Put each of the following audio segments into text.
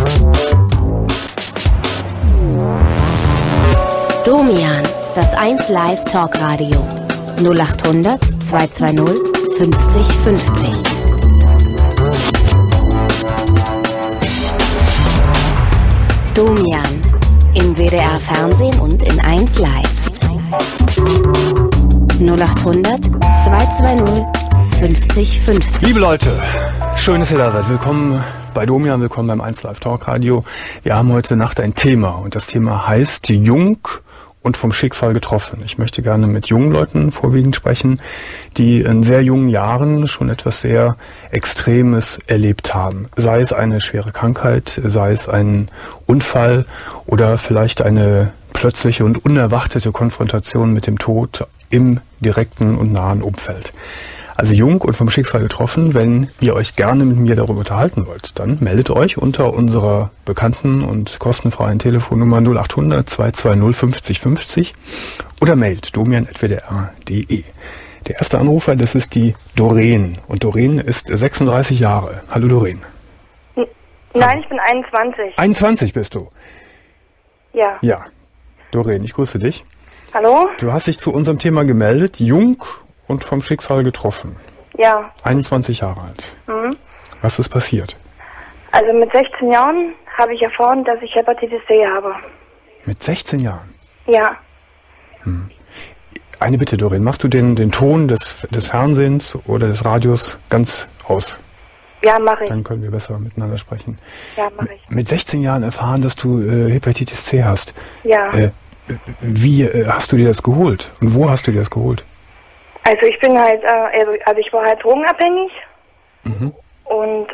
Domian, das 1 Live Talkradio. 0800 220 50 50. Domian, im WDR Fernsehen und in 1 Live. 0800 220 50 50. Liebe Leute, schön, dass ihr da seid. Willkommen bei Domian, willkommen beim 1 Live Talkradio. Wir haben heute Nacht ein Thema und das Thema heißt Jung und vom Schicksal getroffen. Ich möchte gerne mit jungen Leuten vorwiegend sprechen, die in sehr jungen Jahren schon etwas sehr Extremes erlebt haben. Sei es eine schwere Krankheit, sei es ein Unfall oder vielleicht eine plötzliche und unerwartete Konfrontation mit dem Tod im direkten und nahen Umfeld. Also jung und vom Schicksal getroffen. Wenn ihr euch gerne mit mir darüber unterhalten wollt, dann meldet euch unter unserer bekannten und kostenfreien Telefonnummer 0800 220 50 50 oder mailt domian@wdr.de. Der erste Anrufer, das ist die Doreen. Und Doreen ist 36 Jahre. Hallo Doreen. Nein, ich bin 21. 21 bist du? Ja. Ja. Doreen, ich grüße dich. Hallo? Du hast dich zu unserem Thema gemeldet, jung und vom Schicksal getroffen. Ja. 21 Jahre alt. Mhm. Was ist passiert? Also mit 16 Jahren habe ich erfahren, dass ich Hepatitis C habe. Mit 16 Jahren? Ja. Eine Bitte, Doreen, machst du den Ton des Fernsehens oder des Radios ganz aus? Ja, mache ich. Dann können wir besser miteinander sprechen. Ja, mache ich. Mit 16 Jahren erfahren, dass du Hepatitis C hast. Ja. Wie hast du dir das geholt? Und wo hast du dir das geholt? Also ich bin halt, also ich war halt drogenabhängig. Mhm. Und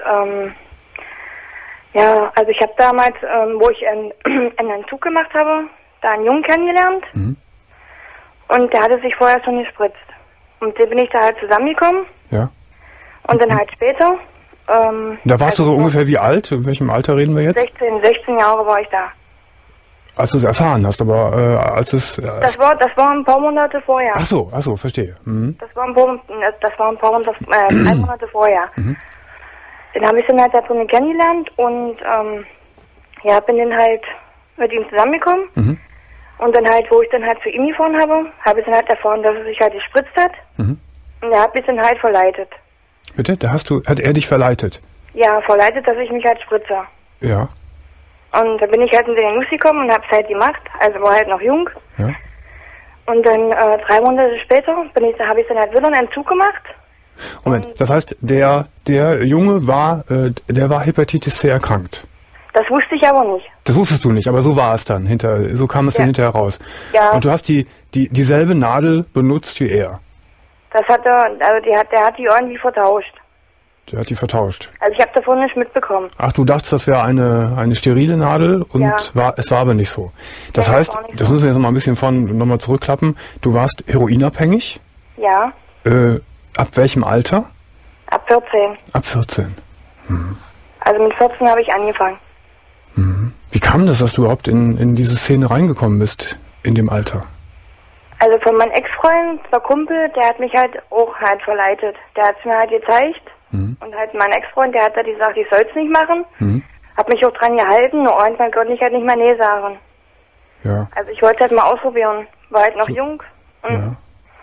ja, also ich habe damals, wo ich einen Entzug gemacht habe, da einen Jungen kennengelernt. Mhm. Und der hatte sich vorher schon gespritzt. Und den bin ich da halt zusammengekommen. Ja. Und dann halt später. Da warst du so ungefähr wie alt? In welchem Alter reden wir jetzt? 16 Jahre war ich da. Als du es erfahren hast, aber als es... Das war ein paar Monate vorher. Ach so, verstehe. Mhm. Das war ein paar Monate, 3 Monate vorher. Mhm. Dann habe ich ihn halt da drinnen kennengelernt und ja, bin dann halt mit ihm zusammengekommen. Mhm. Und dann halt, wo ich dann halt zu ihm gefahren habe ich dann halt erfahren, dass er sich halt gespritzt hat. Mhm. Und er hat mich dann halt verleitet. Bitte? Hat er dich verleitet? Ja, verleitet, dass ich mich halt spritze. Ja. Und da bin ich halt in den Genuss gekommen und hab's halt gemacht. Also war halt noch jung. Ja. Und dann 3 Monate später habe ich dann halt wieder einen Entzug gemacht. Moment, das heißt, der Junge war Hepatitis C erkrankt. Das wusste ich aber nicht. Das wusstest du nicht, aber so war es dann so kam es dann hinterher raus. Ja. Und du hast dieselbe Nadel benutzt wie er. Das hat er, also der hat die irgendwie vertauscht. Der hat die vertauscht. Also ich habe davon nicht mitbekommen. Ach, du dachtest, das wäre eine sterile Nadel und Ja. es war aber nicht so. Das Ja, heißt, das war nicht das so. müssen wir jetzt noch mal ein bisschen nochmal zurückklappen. Du warst heroinabhängig. Ja, Ab welchem Alter? ab 14. Ab 14. Also mit 14 habe ich angefangen. Wie kam das, dass du überhaupt in diese Szene reingekommen bist, in dem Alter? Also von meinem Ex-Freund, der Kumpel, der hat mich halt auch halt verleitet. Der hat es mir halt gezeigt. Und halt mein Ex-Freund, der hat da gesagt, ich soll es nicht machen. Hab mich auch dran gehalten, und irgendwann konnte ich halt nicht mehr nee sagen. Ja. Also ich wollte es halt mal ausprobieren. War halt noch jung. Ja.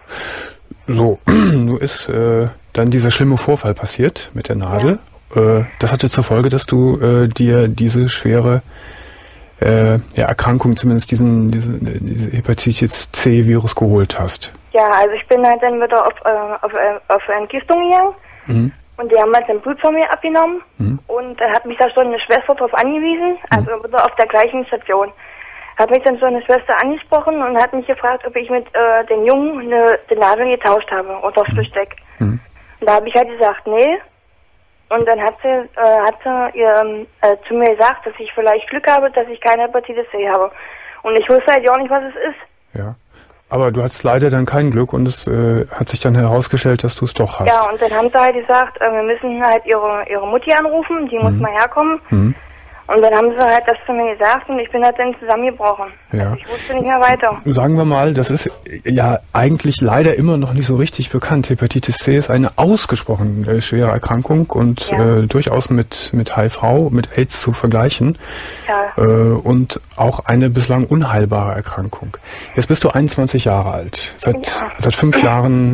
So, nun ist dann dieser schlimme Vorfall passiert mit der Nadel. Das hatte zur Folge, dass du dir diese schwere Erkrankung, zumindest diese Hepatitis C-Virus geholt hast. Ja, also ich bin halt dann wieder auf Entgiftung gegangen. Und die haben halt den Blut von mir abgenommen. Und dann hat mich da schon eine Schwester drauf angewiesen, also wieder auf der gleichen Station. Hat mich dann so eine Schwester angesprochen und hat mich gefragt, ob ich mit den Jungen die Nadel getauscht habe oder das Besteck. Und da habe ich halt gesagt, nee. Und dann hat sie zu mir gesagt, dass ich vielleicht Glück habe, dass ich keine Hepatitis C habe. Und ich wusste halt auch nicht, was es ist. Ja. Aber du hattest leider dann kein Glück und es hat sich dann herausgestellt, dass du es doch hast. Ja, und dann haben sie halt gesagt, wir müssen halt ihre Mutti anrufen, die muss mal herkommen. Und dann haben sie halt das zu mir gesagt und ich bin halt dann zusammengebrochen. Ja. Also ich wusste nicht mehr weiter. Sagen wir mal, das ist ja eigentlich leider immer noch nicht so richtig bekannt. Hepatitis C ist eine ausgesprochen schwere Erkrankung und durchaus mit HIV, mit AIDS zu vergleichen. Ja. Und auch eine bislang unheilbare Erkrankung. Jetzt bist du 21 Jahre alt. Seit 5 Jahren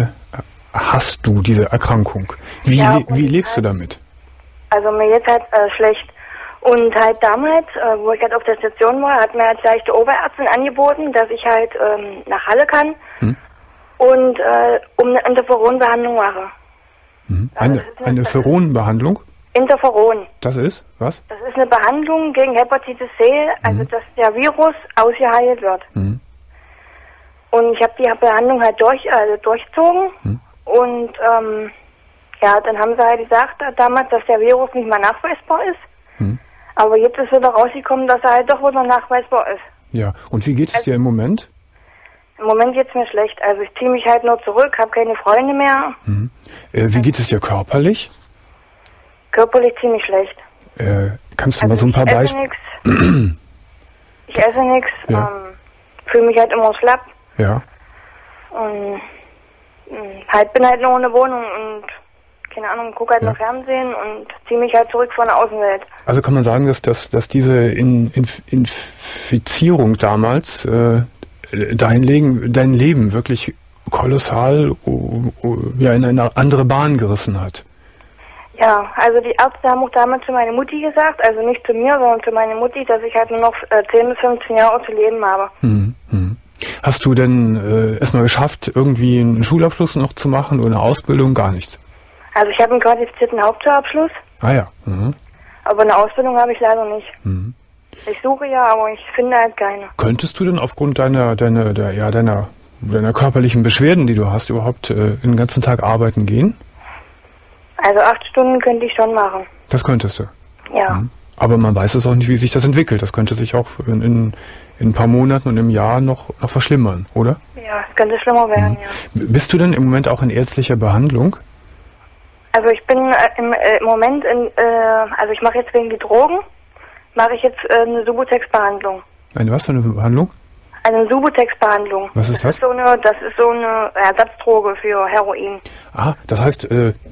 hast du diese Erkrankung. Wie lebst du damit? Also mir jetzt halt schlecht. Und halt damals, wo ich halt auf der Station war, hat mir halt gleich die Oberärztin angeboten, dass ich halt nach Halle kann und um eine Interferonbehandlung mache. Eine Pheronbehandlung? Interferon. Das ist? Was? Das ist eine Behandlung gegen Hepatitis C, also dass der Virus ausgeheilt wird. Und ich habe die Behandlung halt durchgezogen und dann haben sie halt gesagt damals, dass der Virus nicht mehr nachweisbar ist. Aber jetzt ist wieder rausgekommen, dass er halt doch wieder nachweisbar ist. Ja, und wie geht es dir im Moment? Im Moment geht es mir schlecht. Also ich ziehe mich halt nur zurück, habe keine Freunde mehr. Wie geht es dir körperlich? Körperlich ziemlich schlecht. Kannst du mal so ein paar Beispiele... Ich esse nichts, fühle mich halt immer schlapp. Ja. Und bin halt nur in der Wohnung und keine Ahnung, gucke halt noch Fernsehen und ziehe mich halt zurück von der Außenwelt. Also kann man sagen, dass diese Infizierung damals dein Leben wirklich kolossal in eine andere Bahn gerissen hat? Ja, also die Ärzte haben auch damals zu meiner Mutti gesagt, also nicht zu mir, sondern zu meiner Mutti, dass ich halt nur noch 10 bis 15 Jahre zu leben habe. Hast du denn es mal geschafft, irgendwie einen Schulabschluss noch zu machen oder eine Ausbildung? Gar nichts? Also ich habe einen qualifizierten Hauptschulabschluss. Ah ja. Aber eine Ausbildung habe ich leider nicht. Ich suche ja, aber ich finde halt keine. Könntest du denn aufgrund deiner körperlichen Beschwerden, die du hast, überhaupt den ganzen Tag arbeiten gehen? Also 8 Stunden könnte ich schon machen. Das könntest du? Ja. Aber man weiß es auch nicht, wie sich das entwickelt. Das könnte sich auch in ein paar Monaten und im Jahr noch verschlimmern, oder? Ja, es könnte schlimmer werden, ja. Bist du denn im Moment auch in ärztlicher Behandlung? Also ich bin im Moment also ich mache jetzt wegen die Drogen, mache ich jetzt eine Subutex-Behandlung. Eine was für eine Behandlung? Eine Subutex-Behandlung. Was ist das? Das ist so eine Ersatzdroge für Heroin. Ah, das heißt,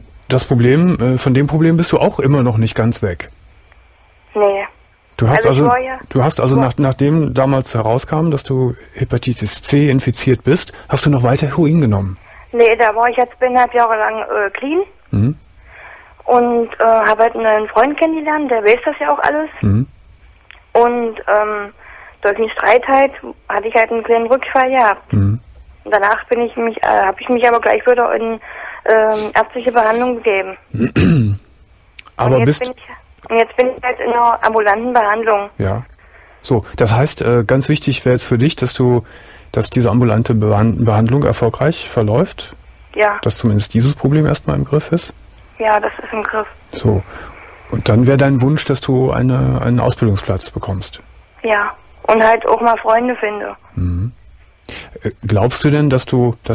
von dem Problem bist du auch immer noch nicht ganz weg? Nee. Du hast nachdem damals herauskam, dass du Hepatitis C infiziert bist, hast du noch weiter Heroin genommen? Nee, da war ich jetzt 1,5 Jahre lang clean. Und habe halt einen Freund kennengelernt, der weiß das ja auch alles. Und durch den Streit halt hatte ich halt einen kleinen Rückfall gehabt. Und danach habe ich mich aber gleich wieder in ärztliche Behandlung gegeben. Aber jetzt bin ich halt in einer ambulanten Behandlung. Ja. So, das heißt, ganz wichtig wäre jetzt für dich, dass diese ambulante Behandlung erfolgreich verläuft? Ja. Dass zumindest dieses Problem erstmal im Griff ist? Ja, das ist im Griff. So. Und dann wäre dein Wunsch, dass du einen Ausbildungsplatz bekommst? Ja. Und halt auch mal Freunde finde. Glaubst du denn, dass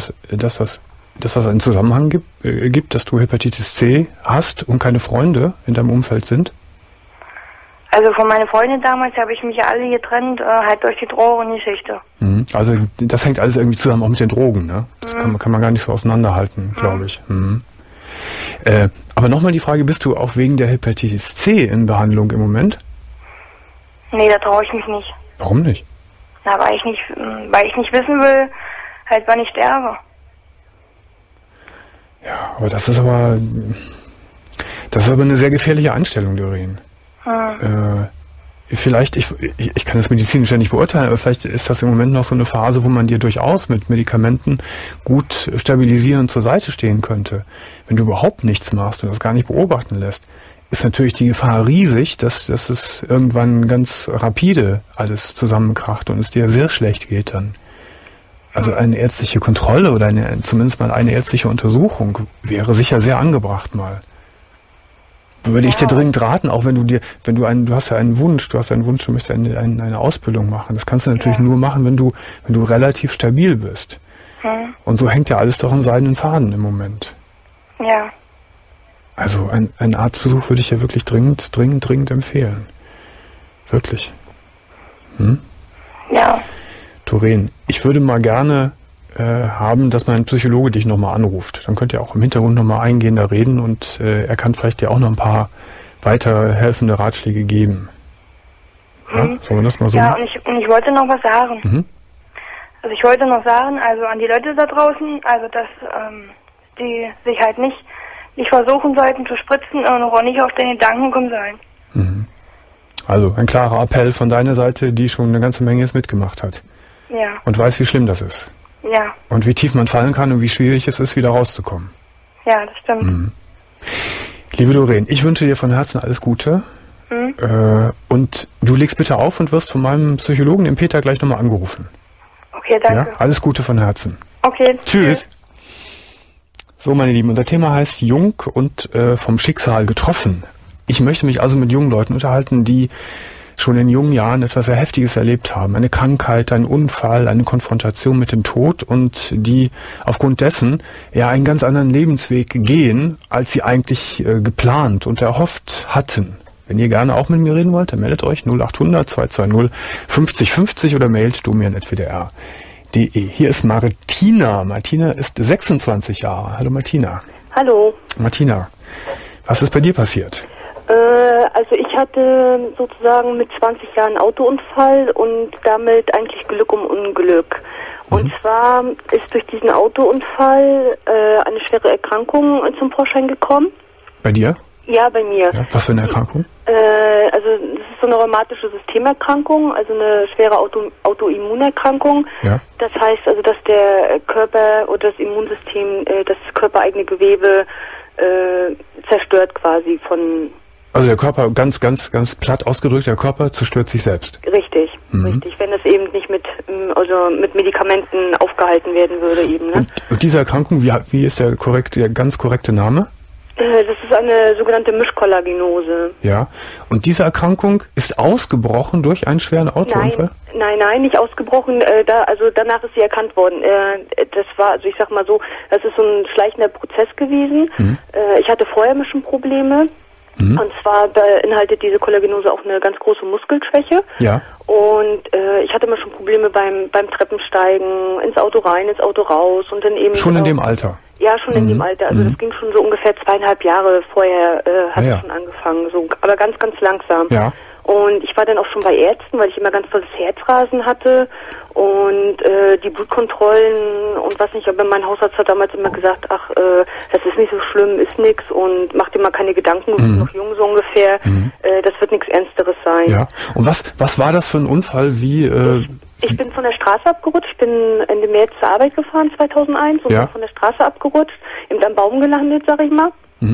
das einen Zusammenhang gibt, dass du Hepatitis C hast und keine Freunde in deinem Umfeld sind? Also von meinen Freunden damals habe ich mich ja alle getrennt, halt durch die Drogengeschichte. Also das hängt alles irgendwie zusammen, auch mit den Drogen, ne? Das kann man gar nicht so auseinanderhalten, glaube ich. Aber nochmal die Frage, bist du auch wegen der Hepatitis C in Behandlung im Moment? Nee, da traue ich mich nicht. Warum nicht? Na, weil ich nicht wissen will, halt wann ich sterbe. Ja, aber das ist aber eine sehr gefährliche Einstellung, Doreen. Vielleicht, ich kann das medizinisch ja nicht beurteilen, aber vielleicht ist das im Moment noch so eine Phase, wo man dir durchaus mit Medikamenten gut stabilisierend zur Seite stehen könnte. Wenn du überhaupt nichts machst und das gar nicht beobachten lässt, ist natürlich die Gefahr riesig, dass es irgendwann ganz rapide alles zusammenkracht und es dir sehr schlecht geht dann. Also eine ärztliche Kontrolle oder zumindest mal eine ärztliche Untersuchung wäre sicher sehr angebracht mal. Würde ich dir dringend raten, auch wenn du hast ja einen Wunsch, du möchtest eine Ausbildung machen. Das kannst du natürlich nur machen, wenn du relativ stabil bist. Und so hängt ja alles doch an seidenen Faden im Moment. Ja. Also ein Arztbesuch würde ich ja wirklich dringend empfehlen. Wirklich? Ja. Doreen, ich würde mal gerne haben, dass mein Psychologe dich nochmal anruft. Dann könnt ihr auch im Hintergrund nochmal eingehender reden und er kann vielleicht dir auch noch ein paar weiterhelfende Ratschläge geben. Ja, sollen wir das mal so Ja, machen? und ich wollte noch was sagen. Also ich wollte noch sagen, also an die Leute da draußen, also dass die sich halt nicht versuchen sollten zu spritzen und auch nicht auf den Gedanken kommen sollen. Also ein klarer Appell von deiner Seite, die schon eine ganze Menge jetzt mitgemacht hat. Ja. Und weiß, wie schlimm das ist. Ja. Und wie tief man fallen kann und wie schwierig es ist, wieder rauszukommen. Ja, das stimmt. Liebe Doreen, ich wünsche dir von Herzen alles Gute. Und du legst bitte auf und wirst von meinem Psychologen, dem Peter, gleich nochmal angerufen. Okay, danke. Ja, alles Gute von Herzen. Okay. Tschüss. So, meine Lieben, unser Thema heißt Jung und vom Schicksal getroffen. Ich möchte mich also mit jungen Leuten unterhalten, die schon in jungen Jahren etwas sehr Heftiges erlebt haben. Eine Krankheit, einen Unfall, eine Konfrontation mit dem Tod und die aufgrund dessen ja einen ganz anderen Lebensweg gehen, als sie eigentlich geplant und erhofft hatten. Wenn ihr gerne auch mit mir reden wollt, dann meldet euch 0800 220 50 50 oder mailt domian@wdr.de. Hier ist Martina. Martina ist 26 Jahre. Hallo Martina. Hallo. Martina, was ist bei dir passiert? Also ich hatte sozusagen mit 20 Jahren einen Autounfall und damit eigentlich Glück um Unglück. Und zwar ist durch diesen Autounfall eine schwere Erkrankung zum Vorschein gekommen. Bei dir? Ja, bei mir. Ja, was für eine Erkrankung? Also das ist so eine rheumatische Systemerkrankung, also eine schwere Autoimmunerkrankung. Ja. Das heißt also, dass der Körper oder das Immunsystem das körpereigene Gewebe zerstört quasi von... Also der Körper, ganz platt ausgedrückt, der Körper zerstört sich selbst. Richtig, richtig. Wenn das eben nicht mit Medikamenten aufgehalten werden würde eben. Ne? Und diese Erkrankung, wie ist der ganz korrekte Name? Das ist eine sogenannte Mischkollagenose. Ja. Und diese Erkrankung ist ausgebrochen durch einen schweren Autounfall? Nein, nicht ausgebrochen. Danach ist sie erkannt worden. Das war, also ich sag mal so, das ist so ein schleichender Prozess gewesen. Ich hatte vorher schon Probleme. Und zwar beinhaltet diese Kollagenose auch eine ganz große Muskelschwäche. Ja. Und ich hatte immer schon Probleme beim Treppensteigen, ins Auto rein, ins Auto raus und dann eben... Schon in dem Alter? Ja, schon in dem Alter. Also das ging schon so ungefähr 2,5 Jahre vorher, hat es schon angefangen. So, aber ganz langsam. Ja. Und ich war dann auch schon bei Ärzten, weil ich immer ganz tolles Herzrasen hatte und die Blutkontrollen und was nicht, aber mein Hausarzt hat damals immer gesagt, ach, das ist nicht so schlimm, ist nix und mach dir mal keine Gedanken, du bist noch jung so ungefähr, das wird nichts Ernsteres sein. Ja. Und was war das für ein Unfall? Ich bin von der Straße abgerutscht, ich bin Ende März zur Arbeit gefahren, 2001, und bin von der Straße abgerutscht, eben am Baum gelandet, sag ich mal.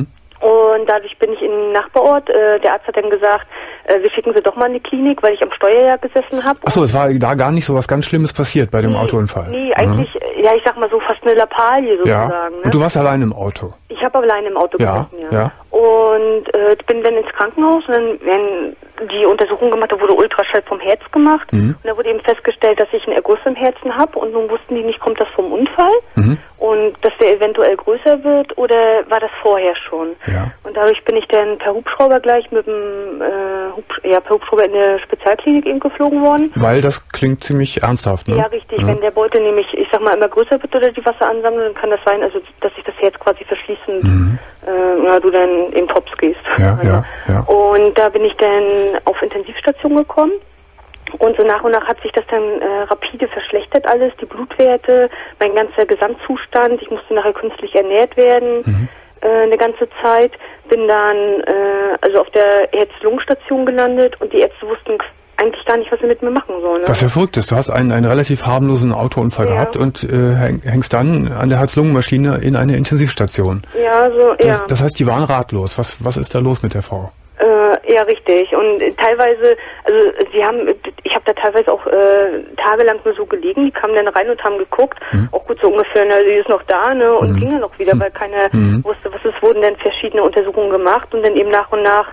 Und dadurch bin ich in den Nachbarort. Der Arzt hat dann gesagt, wir schicken sie doch mal in die Klinik, weil ich am Steuerjagd gesessen habe. Achso, es war da gar nicht so was ganz Schlimmes passiert bei dem Autounfall? Nee, eigentlich, ja, ich sag mal so fast eine Lappalie sozusagen. Ja. Ne? Und du warst allein im Auto? Ich habe allein im Auto gesessen, ja. Und bin dann ins Krankenhaus und dann werden die Untersuchung gemacht, da wurde Ultraschall vom Herz gemacht. Und da wurde eben festgestellt, dass ich einen Erguss im Herzen habe und nun wussten die nicht, kommt das vom Unfall und dass der eventuell größer wird oder war das vorher schon. Ja. Und dadurch bin ich dann per Hubschrauber gleich mit dem per Hubschrauber in eine Spezialklinik eben geflogen worden. Weil das klingt ziemlich ernsthaft, ne? Ja, richtig. Wenn der Beutel nämlich, ich sag mal, immer größer wird oder die Wasseransammlung, dann kann das sein, also dass sich das Herz quasi verschließt und du dann in Tops gehst. Ja. Und da bin ich dann auf Intensivstation gekommen. Und so nach und nach hat sich das dann rapide verschlechtert alles, die Blutwerte, mein ganzer Gesamtzustand. Ich musste nachher künstlich ernährt werden eine ganze Zeit. Bin dann also auf der Herz-Lungen-Station gelandet und die Ärzte wussten eigentlich gar nicht, was sie mit mir machen sollen. Ne? Was ja verrückt ist, du hast einen relativ harmlosen Autounfall gehabt und hängst dann an der Herz-Lungen-Maschine in eine Intensivstation. Ja, so, Das heißt, die waren ratlos. Was ist da los mit der Frau? Ja, richtig. Und teilweise, also ich habe da teilweise auch tagelang nur so gelegen, die kamen dann rein und haben geguckt, auch gut so ungefähr, sie ist noch da, ne, und ging dann noch wieder, weil keiner wusste, was es wurden dann verschiedene Untersuchungen gemacht und dann eben nach und nach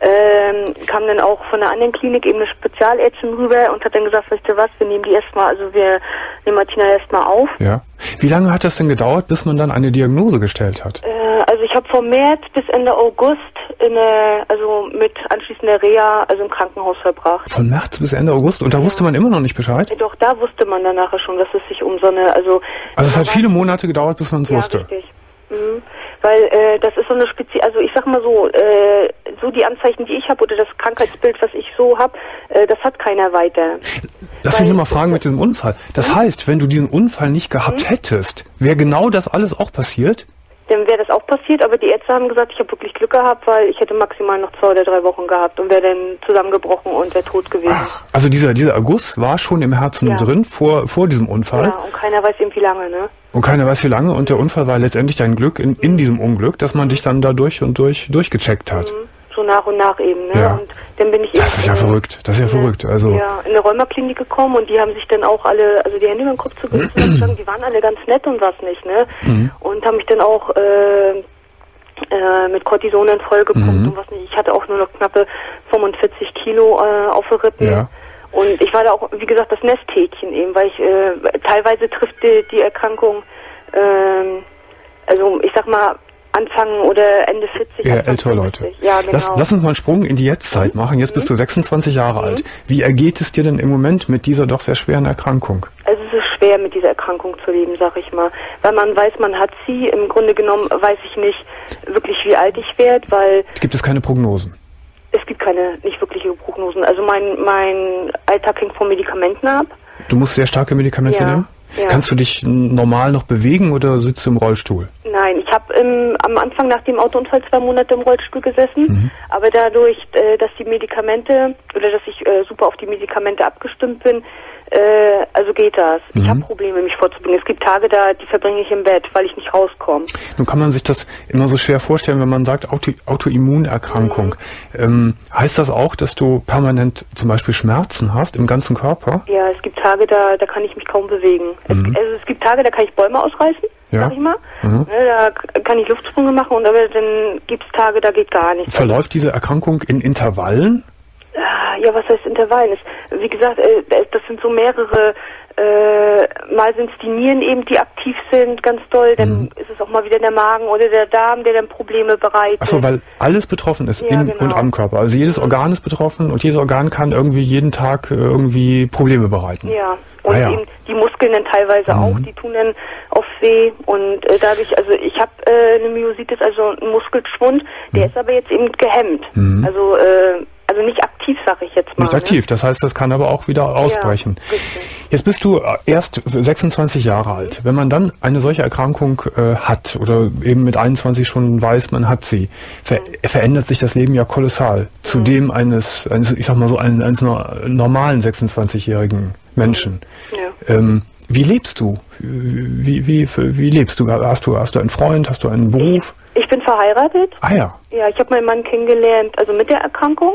kam dann auch von einer anderen Klinik eben eine Spezialärztin rüber und hat dann gesagt, weißt du was, wir nehmen die erstmal, also wir nehmen Martina erstmal auf. Ja. Wie lange hat das denn gedauert, bis man dann eine Diagnose gestellt hat? Also ich habe vom März bis Ende August mit anschließender Reha, also im Krankenhaus verbracht. Von März bis Ende August? Und da wusste man immer noch nicht Bescheid? Doch, da wusste man dann nachher schon, dass es sich um so eine, Also es hat viele Monate gedauert, bis man es wusste? Richtig. Mhm. Weil das ist so eine also ich sag mal so, so die Anzeichen, die ich habe oder das Krankheitsbild, was ich so habe, das hat keiner weiter. Lass mich nur mal fragen mit diesem Unfall. Das heißt, wenn du diesen Unfall nicht gehabt hättest, wäre genau das alles auch passiert? Dann wäre das auch passiert, aber die Ärzte haben gesagt, ich habe wirklich Glück gehabt, weil ich hätte maximal noch 2 oder 3 Wochen gehabt und wäre dann zusammengebrochen und wäre tot gewesen. Ach, also dieser Erguss war schon im Herzen drin vor diesem Unfall? Ja, und keiner weiß eben wie lange, ne? Und keiner weiß wie lange und der Unfall war letztendlich dein Glück in diesem Unglück, dass man dich dann da durch und durch durchgecheckt hat. So nach und nach eben, ne? Ja. Und dann bin ich eben... Das ist ja verrückt, Also ja, in eine Rheumaklinik gekommen und die haben sich dann auch alle, also die Hände über den Kopf zusammengeschlagen, die waren alle ganz nett und was nicht, ne? Und haben mich dann auch mit Cortison in voll gepumpt und was nicht. Ich hatte auch nur noch knappe 45 Kilo auf den Rippen. Ja. Und ich war da auch, wie gesagt, das Nesthäkchen eben, weil ich teilweise trifft die Erkrankung, also ich sag mal, Anfang oder Ende 40. Ja, ältere Leute. Ja, genau. Lass uns mal einen Sprung in die Jetztzeit machen. Jetzt bist du 26 Jahre alt. Wie ergeht es dir denn im Moment mit dieser doch sehr schweren Erkrankung? Also es ist schwer, mit dieser Erkrankung zu leben, sag ich mal. Weil man weiß, man hat sie. Im Grunde genommen weiß ich nicht wirklich, wie alt ich werde, weil... Gibt es keine Prognosen? Es gibt keine, nicht wirkliche Prognosen. Also mein Alltag hängt von Medikamenten ab. Du musst sehr starke Medikamente nehmen? Ja. Kannst du dich normal noch bewegen oder sitzt du im Rollstuhl? Nein, ich habe am Anfang nach dem Autounfall 2 Monate im Rollstuhl gesessen, aber dadurch, dass die Medikamente oder dass ich super auf die Medikamente abgestimmt bin, also geht das. Ich habe Probleme, mich vorzubringen. Es gibt Tage, die verbringe ich im Bett, weil ich nicht rauskomme. Nun kann man sich das immer so schwer vorstellen, wenn man sagt Autoimmunerkrankung. Heißt das auch, dass du permanent zum Beispiel Schmerzen hast im ganzen Körper? Ja, es gibt Tage, da kann ich mich kaum bewegen. Es gibt Tage, da kann ich Bäume ausreißen, sag ich mal. Da kann ich Luftsprünge machen, aber dann gibt es Tage, da geht gar nichts. Verläuft diese Erkrankung in Intervallen? Ja, was heißt Intervallen? Wie gesagt, das sind so mehrere, mal sind es die Nieren eben, die aktiv sind, ganz doll, dann ist es auch mal wieder der Magen oder der Darm, der dann Probleme bereitet. Achso, weil alles betroffen ist in und am Körper. Also jedes Organ ist betroffen und jedes Organ kann irgendwie jeden Tag irgendwie Probleme bereiten. Ja, und eben die Muskeln dann teilweise auch, die tun dann oft weh und dadurch, also ich habe eine Myositis, also einen Muskelschwund, der ist aber jetzt eben gehemmt. Also nicht aktiv, sag ich jetzt mal. Nicht aktiv, das heißt, das kann aber auch wieder ausbrechen. Ja, jetzt bist du erst 26 Jahre alt. Wenn man dann eine solche Erkrankung hat oder eben mit 21 schon weiß, man hat sie, verändert sich das Leben ja kolossal zu dem eines, ich sag mal so, eines normalen 26-jährigen Menschen. Ja. Wie lebst du? Wie lebst du? Hast du einen Freund? Hast du einen Beruf? Ich bin verheiratet. Ah ja. Ja, ich habe meinen Mann kennengelernt, also mit der Erkrankung,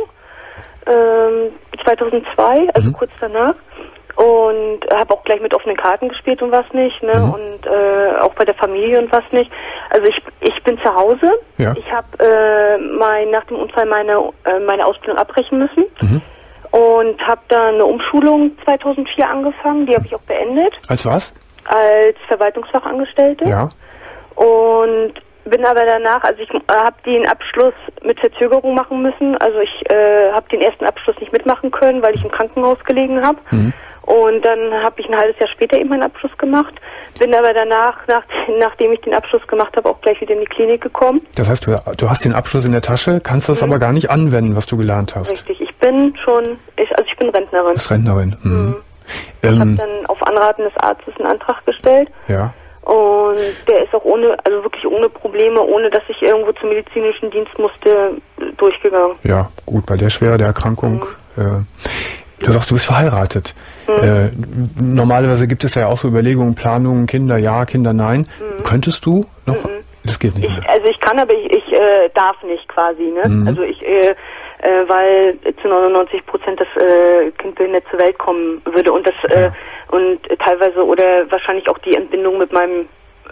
2002, also kurz danach. Und habe auch gleich mit offenen Karten gespielt und was nicht, ne? Und auch bei der Familie und was nicht. Also ich bin zu Hause. Ja. Ich habe nach dem Unfall meine Ausbildung abbrechen müssen. Und habe dann eine Umschulung 2004 angefangen, die habe ich auch beendet. Als was? Als Verwaltungsfachangestellte. Ja. Und bin aber danach, also ich habe den Abschluss mit Verzögerung machen müssen. Also ich habe den ersten Abschluss nicht mitmachen können, weil ich im Krankenhaus gelegen habe. Und dann habe ich ein halbes Jahr später eben meinen Abschluss gemacht. Bin aber danach, nachdem ich den Abschluss gemacht habe, auch gleich wieder in die Klinik gekommen. Das heißt, du hast den Abschluss in der Tasche, kannst das aber gar nicht anwenden, was du gelernt hast. Richtig, ich bin Rentnerin. Du bist Rentnerin. Ich habe dann auf Anraten des Arztes einen Antrag gestellt. Ja. Und der ist auch wirklich ohne Probleme, ohne dass ich irgendwo zum medizinischen Dienst musste, durchgegangen. Ja, gut, bei der Schwere der Erkrankung. Du sagst, du bist verheiratet. Normalerweise gibt es ja auch so Überlegungen, Planungen, Kinder ja, Kinder nein. Könntest du noch? Das geht nicht mehr. Also ich kann, aber ich darf nicht quasi. Ne? Also ich, weil zu 99% das Kind behindert zur Welt kommen würde und das und teilweise oder wahrscheinlich auch die Entbindung mit meinem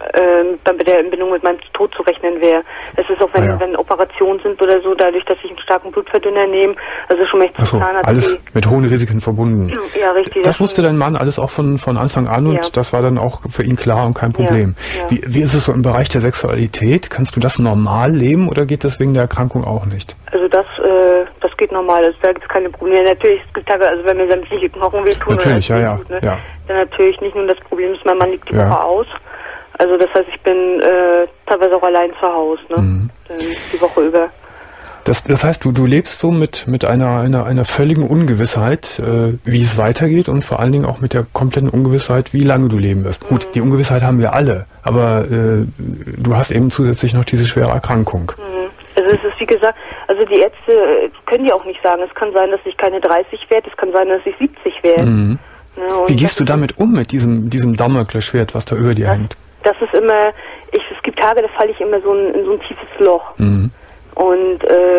dann mit der Entbindung mit meinem Tod zu rechnen wäre. Es ist auch, wenn Operationen sind oder so, dadurch, dass ich einen starken Blutverdünner nehme, also schon echt alles mit hohen Risiken verbunden. Ja, richtig. Das wusste dein Mann alles auch von Anfang an und das war dann auch für ihn klar und kein Problem. Ja. Wie ist es so im Bereich der Sexualität? Kannst du das normal leben oder geht das wegen der Erkrankung auch nicht? Also das geht normal, also da gibt es keine Probleme. Natürlich, es gibt Tage, also wenn mir sämtliche Knochen wehtun, natürlich, dann natürlich nicht nur das Problem ist, mein Mann liegt die Woche aus. Also das heißt, ich bin teilweise auch allein zu Hause, die Woche über. Das heißt, du lebst so mit einer völligen Ungewissheit, wie es weitergeht und vor allen Dingen auch mit der kompletten Ungewissheit, wie lange du leben wirst. Gut, die Ungewissheit haben wir alle, aber du hast eben zusätzlich noch diese schwere Erkrankung. Also es ist wie gesagt, also die Ärzte können ja auch nicht sagen, es kann sein, dass ich keine 30 werde, es kann sein, dass ich 70 werde. Mhm. Wie gehst du damit um, mit diesem Damoklesschwert, was da über dir hängt? Das ist immer, es gibt Tage, da falle ich immer in so ein tiefes Loch. Mhm. Und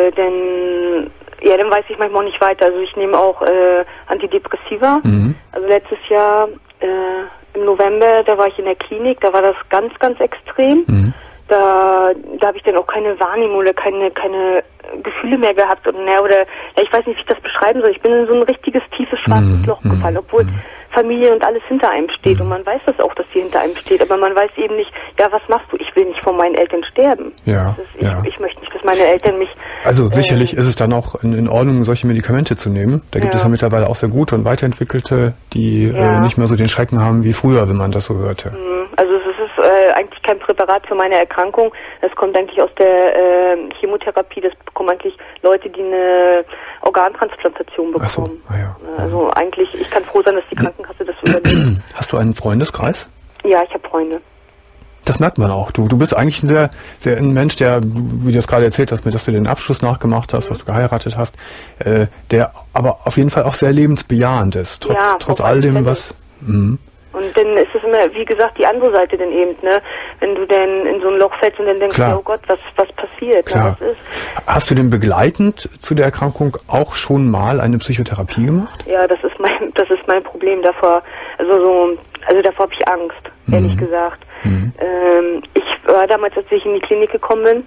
dann weiß ich manchmal auch nicht weiter. Also ich nehme auch Antidepressiva. Mhm. Also letztes Jahr im November, da war ich in der Klinik, da war das ganz, ganz extrem. Mhm. Da habe ich dann auch keine Wahrnehmung oder keine Gefühle mehr gehabt oder ich weiß nicht, wie ich das beschreiben soll. Ich bin in so ein richtiges tiefes schwarzes Loch gefallen, obwohl Familie und alles hinter einem steht und man weiß das auch, dass sie hinter einem steht, aber man weiß eben nicht, was machst du? Ich will nicht von meinen Eltern sterben. Ich möchte nicht, dass meine Eltern mich... Also sicherlich ist es dann auch in Ordnung, solche Medikamente zu nehmen. Da gibt es ja mittlerweile auch sehr gute und weiterentwickelte, die nicht mehr so den Schrecken haben wie früher, wenn man das so hörte. Also es ist eigentlich kein Präparat für meine Erkrankung. Es kommt eigentlich aus der Chemotherapie. Das bekommen eigentlich Leute, die eine Organtransplantation bekommen. Ach so, Also eigentlich, ich kann froh sein, dass die Krankenkasse das übernimmt. Hast du einen Freundeskreis? Ja, ich habe Freunde. Das merkt man auch. Du bist eigentlich ein sehr ein Mensch, der, wie du das gerade erzählt hast, dass du den Abschluss nachgemacht hast, dass du geheiratet hast, der aber auf jeden Fall auch sehr lebensbejahend ist, trotz all dem, was... Und dann ist es immer, wie gesagt, die andere Seite dann eben, ne? Wenn du dann in so ein Loch fällst und dann denkst, oh Gott, was passiert? Klar. Was ist? Hast du denn begleitend zu der Erkrankung auch schon mal eine Psychotherapie gemacht? Ja, das ist mein Problem davor. Also davor habe ich Angst, ehrlich gesagt. Ich war damals, als ich in die Klinik gekommen bin,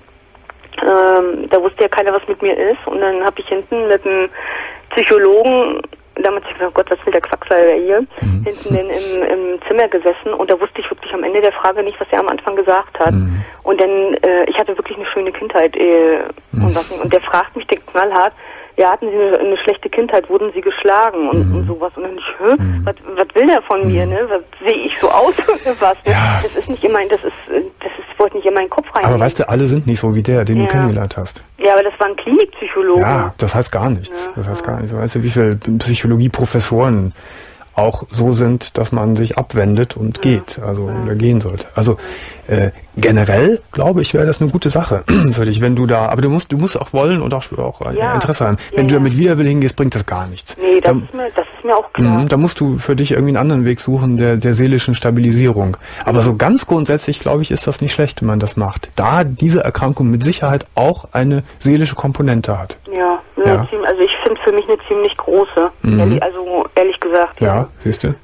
da wusste ja keiner, was mit mir ist. Und dann habe ich hinten mit einem Psychologen, damals habe ich gesagt, oh Gott, was will der Quacksalber hier? Hinten im Zimmer gesessen und da wusste ich wirklich am Ende der Frage nicht, was er am Anfang gesagt hat. Und dann, ich hatte wirklich eine schöne Kindheit. Und der fragt mich den knallhart, hatten Sie eine schlechte Kindheit, wurden Sie geschlagen und sowas. Und dann was will der von mir, ne? Was sehe ich so aus oder was? Ja. Das ist nicht immer, wollte nicht in meinen Kopf rein. Aber weißt du, alle sind nicht so wie der, den du kennengelernt hast. Ja, aber das war ein Klinikpsychologe. Ja, das heißt gar nichts. Das heißt gar nichts. Weißt du, wie viele Psychologieprofessoren auch so sind, dass man sich abwendet und geht, oder gehen sollte. Also generell, glaube ich, wäre das eine gute Sache für dich, wenn du da, aber du musst auch wollen und auch Interesse haben. Wenn du da mit Widerwillen hingehst, bringt das gar nichts. Nee, das ist mir auch klar. Da musst du für dich irgendwie einen anderen Weg suchen, der seelischen Stabilisierung. Aber so ganz grundsätzlich, glaube ich, ist das nicht schlecht, wenn man das macht. Da diese Erkrankung mit Sicherheit auch eine seelische Komponente hat. Ja. Also ich finde für mich eine ziemlich große, ehrlich gesagt. Ja, siehst du?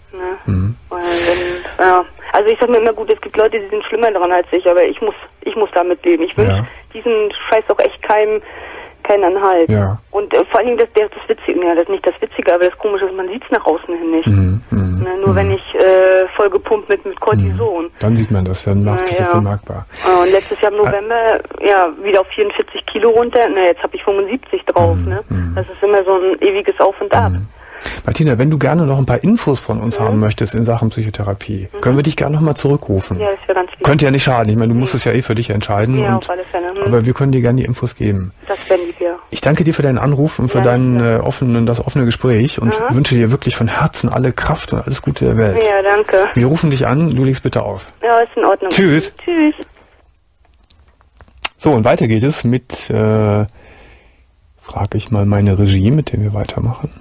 Also ich sage mir immer, gut, es gibt Leute, die sind schlimmer dran als ich, aber ich muss damit leben. Ich wünsche diesen Scheiß auch echt keinen Anhalt. Ja. Und vor allen Dingen das Witzige, das ist nicht das Witzige, aber das Komische ist, man sieht es nach außen hin nicht. Nur wenn ich voll gepumpt mit Cortison. Dann sieht man das, dann macht sich das bemerkbar. Und letztes Jahr im November, wieder auf 44 Kilo runter, jetzt habe ich 75 drauf. Das ist immer so ein ewiges Auf und Ab. Martina, wenn du gerne noch ein paar Infos von uns haben möchtest in Sachen Psychotherapie, können wir dich gerne nochmal zurückrufen. Ja, das wäre ganz lieb. Könnte ja nicht schaden. Ich meine, du musst es ja für dich entscheiden. Ja, auf alle Fälle. Aber wir können dir gerne die Infos geben. Das wäre lieb, ja. Ich danke dir für deinen Anruf und für das offene Gespräch und wünsche dir wirklich von Herzen alle Kraft und alles Gute der Welt. Ja, danke. Wir rufen dich an, du legst bitte auf. Ja, ist in Ordnung. Tschüss. Tschüss. So, und weiter geht es mit, frage ich mal meine Regie, mit der wir weitermachen.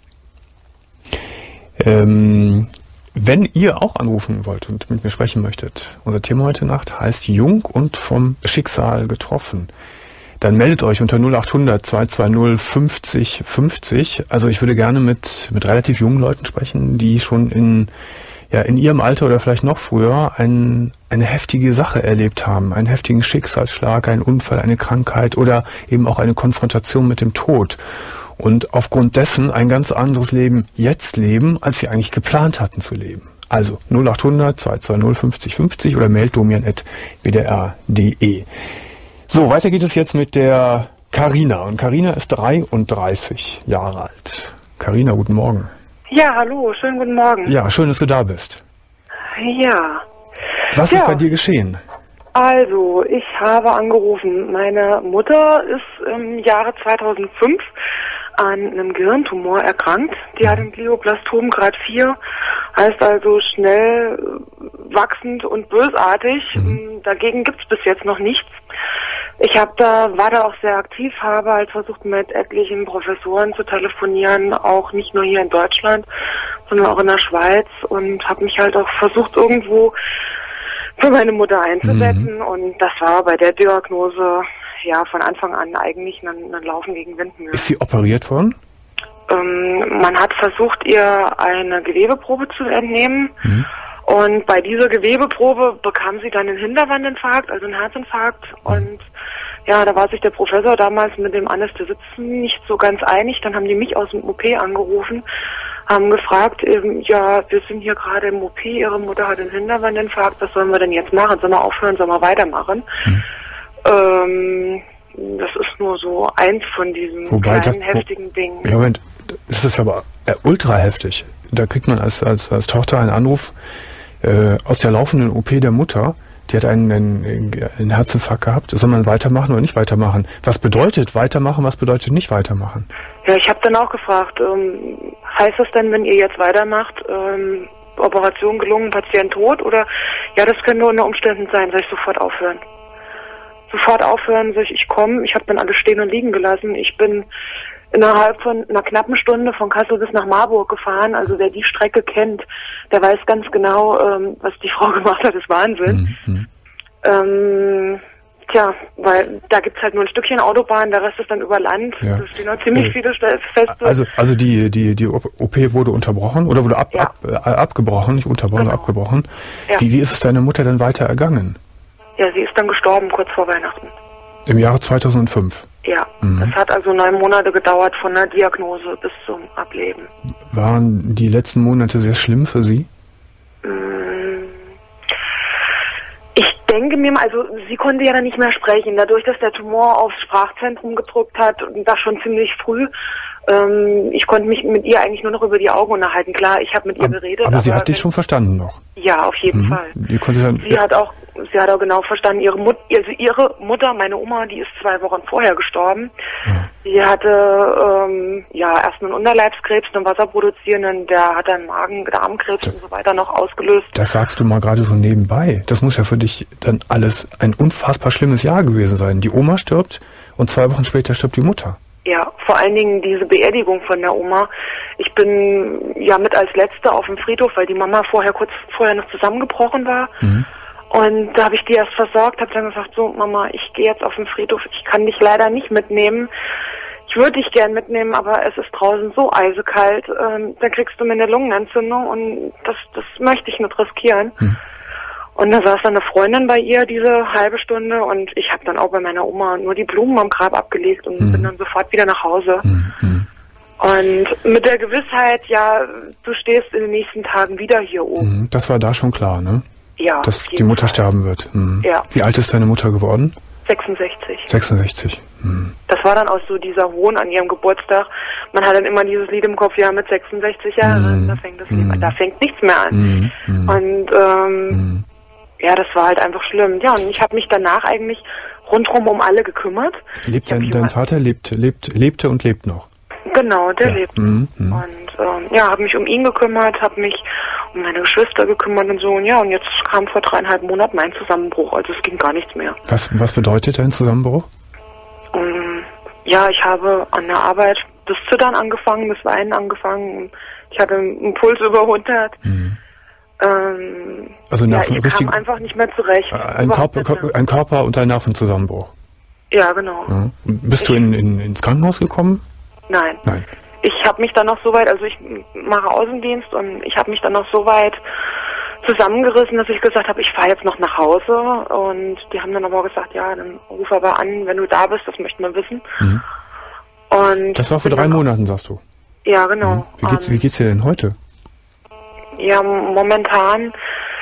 Wenn ihr auch anrufen wollt und mit mir sprechen möchtet, unser Thema heute Nacht heißt Jung und vom Schicksal getroffen, dann meldet euch unter 0800 220 50 50. Also ich würde gerne mit relativ jungen Leuten sprechen, die schon in ihrem Alter oder vielleicht noch früher ein eine heftige Sache erlebt haben, einen heftigen Schicksalsschlag, einen Unfall, eine Krankheit oder eben auch eine Konfrontation mit dem Tod. Und aufgrund dessen ein ganz anderes Leben jetzt leben, als sie eigentlich geplant hatten zu leben. Also 0800 220 50 50 oder mailt domian@wdr.de. So, weiter geht es jetzt mit der Carina. Und Carina ist 33 Jahre alt. Carina, guten Morgen. Ja, hallo, schönen guten Morgen. Ja, schön, dass du da bist. Ja. Was ist bei dir geschehen? Also, ich habe angerufen. Meine Mutter ist im Jahre 2005 an einem Gehirntumor erkrankt. Die hat ein Glioblastom Grad 4, heißt also schnell wachsend und bösartig. Dagegen gibt's bis jetzt noch nichts. Ich war da auch sehr aktiv, habe halt versucht, mit etlichen Professoren zu telefonieren, auch nicht nur hier in Deutschland, sondern auch in der Schweiz, und habe mich halt auch versucht, irgendwo für meine Mutter einzusetzen. Und das war bei der Diagnose ja von Anfang an eigentlich ein Laufen gegen Windmühlen. Ist sie operiert worden? Man hat versucht, ihr eine Gewebeprobe zu entnehmen. Und bei dieser Gewebeprobe bekam sie dann einen Hinterwandinfarkt, also einen Herzinfarkt. Und ja, da war sich der Professor damals mit dem Anästhesisten nicht so ganz einig. Dann haben die mich aus dem OP angerufen, haben gefragt, ja, wir sind hier gerade im OP, Ihre Mutter hat einen Hinterwandinfarkt, was sollen wir denn jetzt machen? Sollen wir aufhören, sollen wir weitermachen? Das ist nur so eins von diesen kleinen, heftigen Dingen. Ja, Moment, das ist aber ultra heftig. Da kriegt man als Tochter einen Anruf aus der laufenden OP der Mutter. Die hat einen Herzinfarkt gehabt. Soll man weitermachen oder nicht weitermachen? Was bedeutet weitermachen, was bedeutet nicht weitermachen? Ja, ich habe dann auch gefragt, heißt das denn, wenn ihr jetzt weitermacht, Operation gelungen, Patient tot? Oder, ja, das können nur unter Umständen sein. Soll ich sofort aufhören? Sofort aufhören, soll ich komme. Ich habe dann alles stehen und liegen gelassen. Ich bin innerhalb von einer knappen Stunde von Kassel bis nach Marburg gefahren. Also wer die Strecke kennt, der weiß ganz genau, was die Frau gemacht hat, ist Wahnsinn. Tja, weil da gibt's halt nur ein Stückchen Autobahn, der Rest ist dann über Land. Ja. Da stehen auch ziemlich viele feste. Also die OP wurde unterbrochen oder wurde abgebrochen, nicht unterbrochen, Genau. abgebrochen. Ja. Wie ist es deiner Mutter dann weiter ergangen? Ja, sie ist dann gestorben kurz vor Weihnachten. Im Jahre 2005? Ja, das hat also 9 Monate gedauert von der Diagnose bis zum Ableben. Waren die letzten Monate sehr schlimm für Sie? Ich denke mir mal, also sie konnte ja dann nicht mehr sprechen, dadurch, dass der Tumor aufs Sprachzentrum gedrückt hat und das schon ziemlich früh. Ich konnte mich mit ihr eigentlich nur noch über die Augen unterhalten. Klar, ich habe mit ihr geredet. Aber sie hat dich schon verstanden noch? Ja, auf jeden Fall. Die konnte dann, Sie hat auch genau verstanden, ihre Mutter, meine Oma, die ist 2 Wochen vorher gestorben. Sie hatte erst einen Unterleibskrebs, einen wasserproduzierenden, der hat dann Magen-Darmkrebs und so weiter noch ausgelöst. Das sagst du mal gerade so nebenbei. Das muss ja für dich dann alles ein unfassbar schlimmes Jahr gewesen sein. Die Oma stirbt und 2 Wochen später stirbt die Mutter. Ja, vor allen Dingen diese Beerdigung von der Oma. Ich bin ja mit als Letzte auf dem Friedhof, weil die Mama kurz vorher noch zusammengebrochen war. Und da habe ich die erst versorgt, habe dann gesagt, so Mama, ich gehe jetzt auf den Friedhof, ich kann dich leider nicht mitnehmen. Ich würde dich gern mitnehmen, aber es ist draußen so eisekalt, dann kriegst du mir eine Lungenentzündung und das möchte ich nicht riskieren. Und da saß dann eine Freundin bei ihr diese halbe Stunde und ich habe dann auch bei meiner Oma nur die Blumen am Grab abgelegt und bin dann sofort wieder nach Hause. Und mit der Gewissheit, ja, du stehst in den nächsten Tagen wieder hier oben. Das war da schon klar, ne? Ja. Dass die Mutter sterben wird. Ja. Wie alt ist deine Mutter geworden? 66. 66. Das war dann auch so dieser Hohn an ihrem Geburtstag. Man hat dann immer dieses Lied im Kopf, ja, mit 66 Jahren, da fängt das Leben an. Da fängt nichts mehr an. Und ja, das war halt einfach schlimm. Ja, und ich habe mich danach eigentlich rundherum um alle gekümmert. Dein Vater lebte und lebt noch? Genau, der lebt. Und habe mich um ihn gekümmert, habe mich um meine Geschwister gekümmert und so. Und ja, und jetzt kam vor 3,5 Monaten mein Zusammenbruch. Also es ging gar nichts mehr. Was bedeutet dein Zusammenbruch? Ja, ich habe an der Arbeit das Zittern angefangen, das Weinen angefangen. Ich hatte einen Puls über 100. Also ich kam einfach nicht mehr zurecht. Ein Körper- und ein Nervenzusammenbruch. Ja, genau. Ja. Bist du ins Krankenhaus gekommen? Nein. Ich habe mich dann noch so weit, also ich mache Außendienst und ich habe mich dann noch so weit zusammengerissen, dass ich gesagt habe, ich fahre jetzt noch nach Hause. Und die haben dann aber gesagt, ja, dann ruf aber an, wenn du da bist, das möchten wir wissen. Mhm. Und das war vor 3 Monaten, sagst du? Ja, genau. Mhm. Wie geht's dir denn heute? Ja, momentan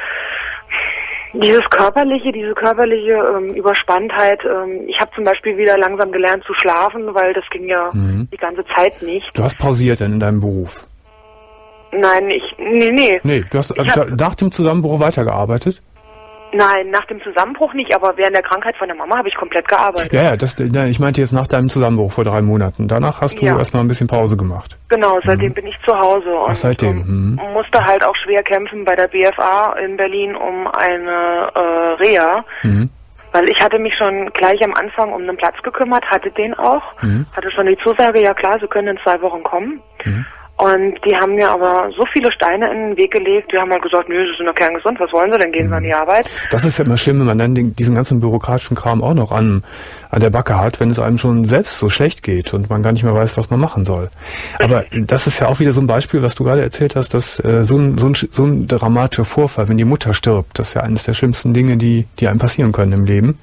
diese körperliche Überspanntheit. Ich habe zum Beispiel wieder langsam gelernt zu schlafen, weil das ging ja die ganze Zeit nicht. Du hast pausiert dann in deinem Beruf? Nein, nee. Nee, du hast nach dem Zusammenbruch weitergearbeitet? Nein, nach dem Zusammenbruch nicht, aber während der Krankheit von der Mama habe ich komplett gearbeitet. Ja, ich meinte jetzt nach deinem Zusammenbruch vor 3 Monaten. Danach hast du erstmal ein bisschen Pause gemacht. Genau, seitdem bin ich zu Hause. Ach, seitdem? Musste halt auch schwer kämpfen bei der BFA in Berlin um eine Reha. Weil ich hatte mich schon gleich am Anfang um einen Platz gekümmert, hatte den auch. Hatte schon die Zusage, ja klar, Sie können in 2 Wochen kommen. Und die haben mir aber so viele Steine in den Weg gelegt, die haben halt gesagt, nö, Sie sind doch kerngesund, was wollen Sie denn, gehen Sie an die Arbeit. Das ist ja immer schlimm, wenn man dann diesen ganzen bürokratischen Kram auch noch an der Backe hat, wenn es einem schon selbst so schlecht geht und man gar nicht mehr weiß, was man machen soll. Aber das ist ja auch wieder so ein Beispiel, was du gerade erzählt hast, dass so ein dramatischer Vorfall, wenn die Mutter stirbt, das ist ja eines der schlimmsten Dinge, die einem passieren können im Leben.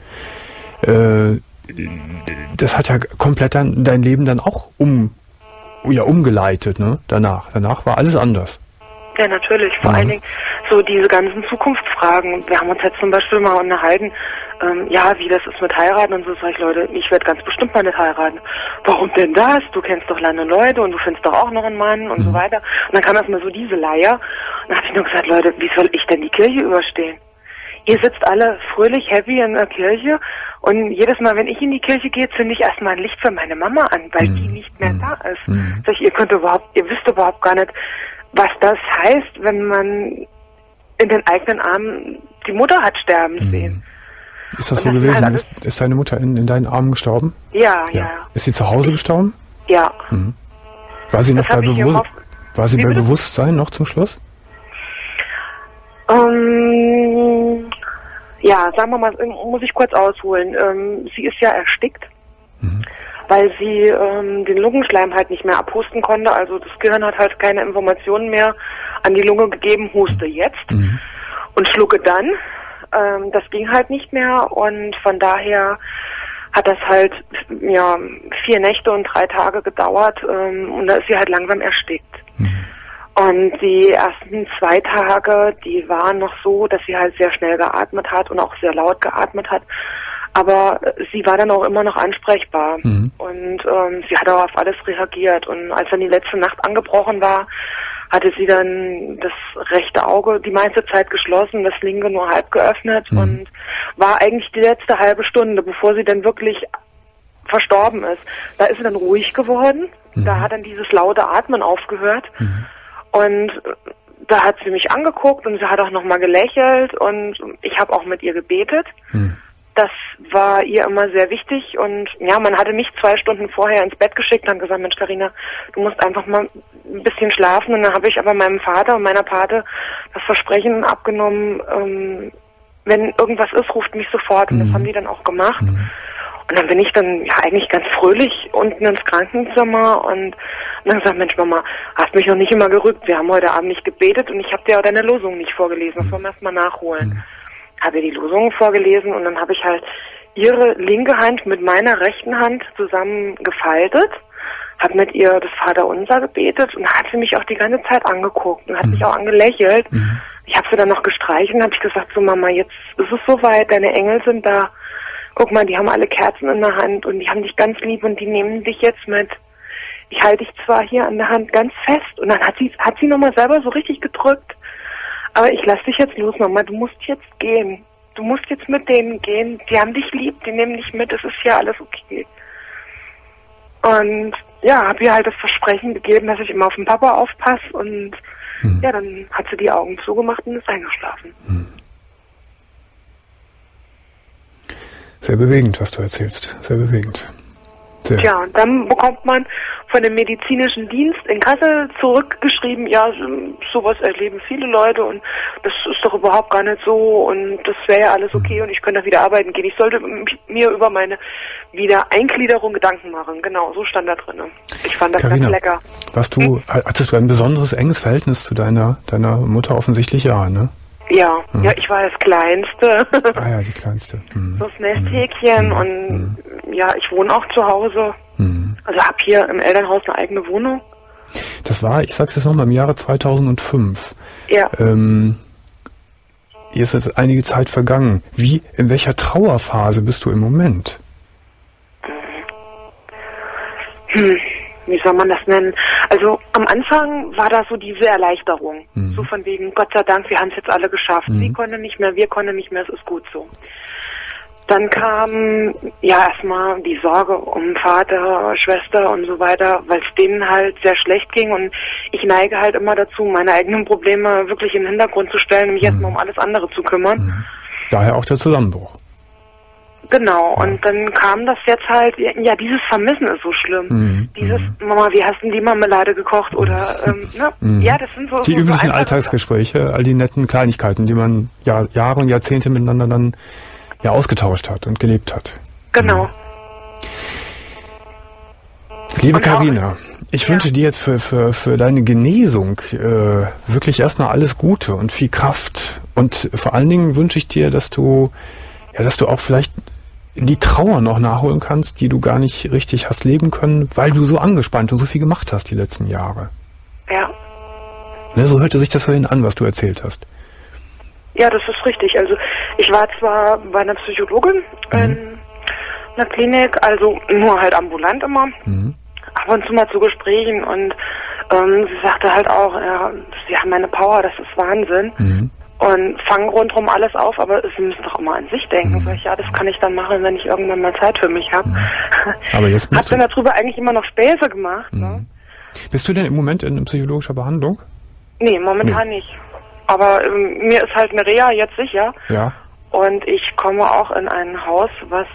Das hat ja komplett dein Leben dann auch umgeleitet, ne? Danach war alles anders. Ja, natürlich. Vor allen Dingen so diese ganzen Zukunftsfragen. Wir haben uns jetzt zum Beispiel mal unterhalten, wie das ist mit heiraten und so. Sag ich, Leute, ich werde ganz bestimmt mal nicht heiraten. Warum denn das? Du kennst doch lange Leute und du findest doch auch noch einen Mann und so weiter. Und dann kam erstmal so diese Leier. Und dann habe ich nur gesagt, Leute, wie soll ich denn die Kirche überstehen? Ihr sitzt alle fröhlich, happy in der Kirche und jedes Mal, wenn ich in die Kirche gehe, zünde ich erstmal ein Licht für meine Mama an, weil die nicht mehr da ist. Sag ich, ihr wisst überhaupt gar nicht, was das heißt, wenn man in den eigenen Armen die Mutter hat sterben sehen. Ist das so gewesen? Halt ist deine Mutter in deinen Armen gestorben? Ja. Ist sie zu Hause gestorben? Ja. War sie noch bei Bewusstsein noch zum Schluss? Ja, sagen wir mal, muss ich kurz ausholen. Sie ist ja erstickt, weil sie den Lungenschleim halt nicht mehr abhusten konnte. Also das Gehirn hat halt keine Informationen mehr an die Lunge gegeben, huste jetzt und schlucke dann. Das ging halt nicht mehr und von daher hat das halt 4 Nächte und 3 Tage gedauert und da ist sie halt langsam erstickt. Und die ersten 2 Tage, die waren noch so, dass sie halt sehr schnell geatmet hat und auch sehr laut geatmet hat. Aber sie war dann auch immer noch ansprechbar. Und sie hat auch auf alles reagiert. Und als dann die letzte Nacht angebrochen war, hatte sie dann das rechte Auge die meiste Zeit geschlossen, das linke nur halb geöffnet und war eigentlich die letzte halbe Stunde, bevor sie dann wirklich verstorben ist. Da ist sie dann ruhig geworden. Da hat dann dieses laute Atmen aufgehört. Und da hat sie mich angeguckt und sie hat auch nochmal gelächelt und ich habe auch mit ihr gebetet. Das war ihr immer sehr wichtig und ja, man hatte mich 2 Stunden vorher ins Bett geschickt und gesagt, Mensch Carina, du musst einfach mal ein bisschen schlafen. Und dann habe ich aber meinem Vater und meiner Pate das Versprechen abgenommen, wenn irgendwas ist, ruft mich sofort. Und das haben die dann auch gemacht. Und dann bin ich dann eigentlich ganz fröhlich unten ins Krankenzimmer und dann gesagt, Mensch Mama, hast mich noch nicht immer gerügt. Wir haben heute Abend nicht gebetet und ich habe dir auch deine Losung nicht vorgelesen. Das wollen wir erstmal nachholen. Habe ihr die Losungen vorgelesen und dann habe ich halt ihre linke Hand mit meiner rechten Hand zusammen gefaltet, habe mit ihr das Vaterunser gebetet und hat sie mich auch die ganze Zeit angeguckt und hat mich auch angelächelt. Ich habe sie dann noch gestreichelt und habe ich gesagt, so Mama, jetzt ist es soweit, deine Engel sind da. Guck mal, die haben alle Kerzen in der Hand und die haben dich ganz lieb und die nehmen dich jetzt mit. Ich halte dich zwar hier an der Hand ganz fest und dann hat sie nochmal selber so richtig gedrückt. Aber ich lass dich jetzt los, Mama, du musst jetzt gehen. Du musst jetzt mit denen gehen. Die haben dich lieb, die nehmen dich mit, es ist ja alles okay. Und ja, habe ihr halt das Versprechen gegeben, dass ich immer auf den Papa aufpasse und ja, dann hat sie die Augen zugemacht und ist eingeschlafen. Sehr bewegend, was du erzählst. Sehr bewegend. Sehr. Ja, und dann bekommt man von dem medizinischen Dienst in Kassel zurückgeschrieben, ja, sowas erleben viele Leute und das ist doch überhaupt gar nicht so und das wäre ja alles okay und ich könnte da wieder arbeiten gehen. Ich sollte mir über meine Wiedereingliederung Gedanken machen. Genau, so stand da drin. Ich fand das Carina, ganz lecker. hattest du ein besonderes enges Verhältnis zu deiner Mutter offensichtlich? Ja, ne? Ja, ja, ich war das Kleinste. Ah ja, die Kleinste. So das Nesthäkchen und ja, ich wohne auch zu Hause. Also habe hier im Elternhaus eine eigene Wohnung. Das war, ich sag's jetzt nochmal, im Jahre 2005. Ja. Hier ist jetzt einige Zeit vergangen. In welcher Trauerphase bist du im Moment? Wie soll man das nennen? Also am Anfang war da so diese Erleichterung. So von wegen, Gott sei Dank, wir haben es jetzt alle geschafft. Sie konnte nicht mehr, wir konnten nicht mehr, es ist gut so. Dann kam ja erstmal die Sorge um Vater, Schwester und so weiter, weil es denen halt sehr schlecht ging und ich neige halt immer dazu, meine eigenen Probleme wirklich in den Hintergrund zu stellen und mich erstmal um alles andere zu kümmern. Daher auch der Zusammenbruch. Genau, und dann kam das jetzt halt, ja, dieses Vermissen ist so schlimm. Dieses, Mama, wie hast du die Marmelade gekocht? Oder, ja, das sind so... Die üblichen so Alltagsgespräche, all die netten Kleinigkeiten, die man Jahre und Jahrzehnte miteinander dann ausgetauscht hat und gelebt hat. Genau. Liebe Carina, ich wünsche dir jetzt für deine Genesung wirklich erstmal alles Gute und viel Kraft. Und vor allen Dingen wünsche ich dir, dass du auch vielleicht die Trauer noch nachholen kannst, die du gar nicht richtig hast leben können, weil du so angespannt und so viel gemacht hast die letzten Jahre. Ja. Ne, so hörte sich das vorhin an, was du erzählt hast. Ja, das ist richtig. Also ich war zwar bei einer Psychologin in einer Klinik, also nur halt ambulant immer, ab und zu mal zu Gesprächen und sie sagte halt auch, ja, sie haben eine Power, das ist Wahnsinn. Und fangen rundherum alles auf, aber sie müssen doch immer an sich denken. Sag ich, ja, das kann ich dann machen, wenn ich irgendwann mal Zeit für mich habe. Aber jetzt Hab dann darüber eigentlich immer noch Späße gemacht. Ne? Bist du denn im Moment in psychologischer Behandlung? Nee, momentan nicht. Aber mir ist halt eine Reha jetzt sicher. Ja. Und ich komme auch in ein Haus, was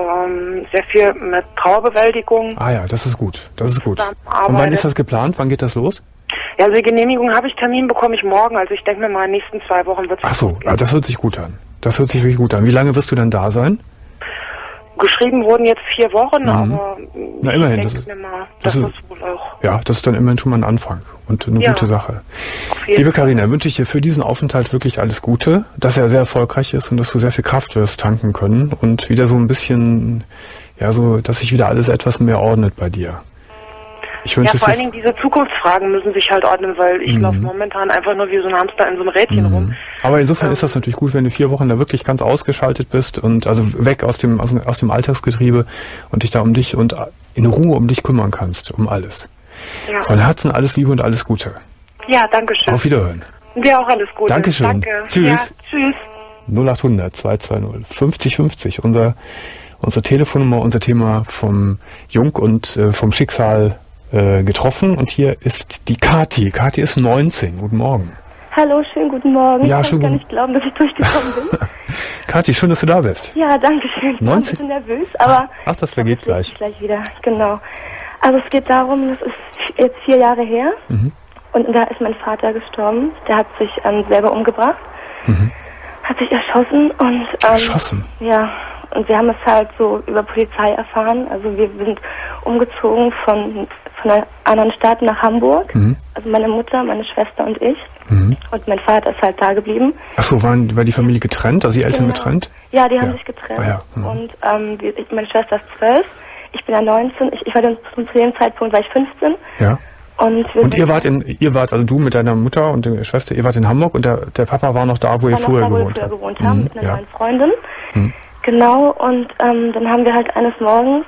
sehr viel mit Trauerbewältigung... Ah ja, das ist gut. Das ist gut. zusammenarbeitet. Und wann ist das geplant? Wann geht das los? Ja, also die Genehmigung habe ich, Termin bekomme ich morgen. Also ich denke mir mal, in den nächsten 2 Wochen wird es... Ach so, das hört sich gut an. Das hört sich wirklich gut an. Wie lange wirst du dann da sein? Geschrieben wurden jetzt 4 Wochen, aber na immerhin, ich das denke ist, mir mal, das das ist ist wohl auch... Ja, das ist dann immerhin schon mal ein Anfang und eine gute Sache. Auf jeden Liebe Fall. Carina, wünsche ich dir für diesen Aufenthalt wirklich alles Gute, dass er sehr erfolgreich ist und dass du sehr viel Kraft wirst tanken können und wieder so ein bisschen, ja, so, dass sich wieder alles etwas mehr ordnet bei dir. Ich wünsche vor allen Dingen diese Zukunftsfragen müssen sich halt ordnen, weil ich laufe momentan einfach nur wie so ein Hamster in so einem Rädchen rum. Aber insofern ist das natürlich gut, wenn du 4 Wochen da wirklich ganz ausgeschaltet bist und also weg aus dem Alltagsgetriebe und dich da um dich und in Ruhe um dich kümmern kannst, um alles. Ja. Von Herzen alles Liebe und alles Gute. Ja, danke schön. Auf Wiederhören. Dir auch alles Gute. Dankeschön. Danke. Tschüss. Ja, tschüss. 0800 220 50 50. Unsere Telefonnummer, unser Thema vom Jung und vom Schicksal getroffen. Und hier ist die Kathi. Kathi ist 19. Guten Morgen. Hallo, schönen guten Morgen. Ja, ich kann gar nicht glauben, dass ich durchgekommen bin. Kathi, schön, dass du da bist. Ja, danke schön. Ich bin ein bisschen nervös, aber... Ach, das vergeht gleich. Gleich wieder, genau. Also es geht darum, das ist jetzt 4 Jahre her und da ist mein Vater gestorben. Der hat sich selber umgebracht, hat sich erschossen und... Erschossen? Ja, und wir haben es halt so über Polizei erfahren. Also wir sind umgezogen von einer anderen Stadt nach Hamburg. Also meine Mutter, meine Schwester und ich. Und mein Vater ist halt da geblieben. Achso, war die Familie getrennt? Also die Eltern getrennt? Ja, die haben sich getrennt. Ah, ja. Und meine Schwester ist 12, ich bin ja 19. Ich war dann zu dem Zeitpunkt war ich 15. Ja. Und ihr wart, also du mit deiner Mutter und der Schwester, ihr wart in Hamburg und der Papa war noch da, wo ihr früher gewohnt habt. Mit einer neuen Freundin. Genau, und dann haben wir halt eines Morgens,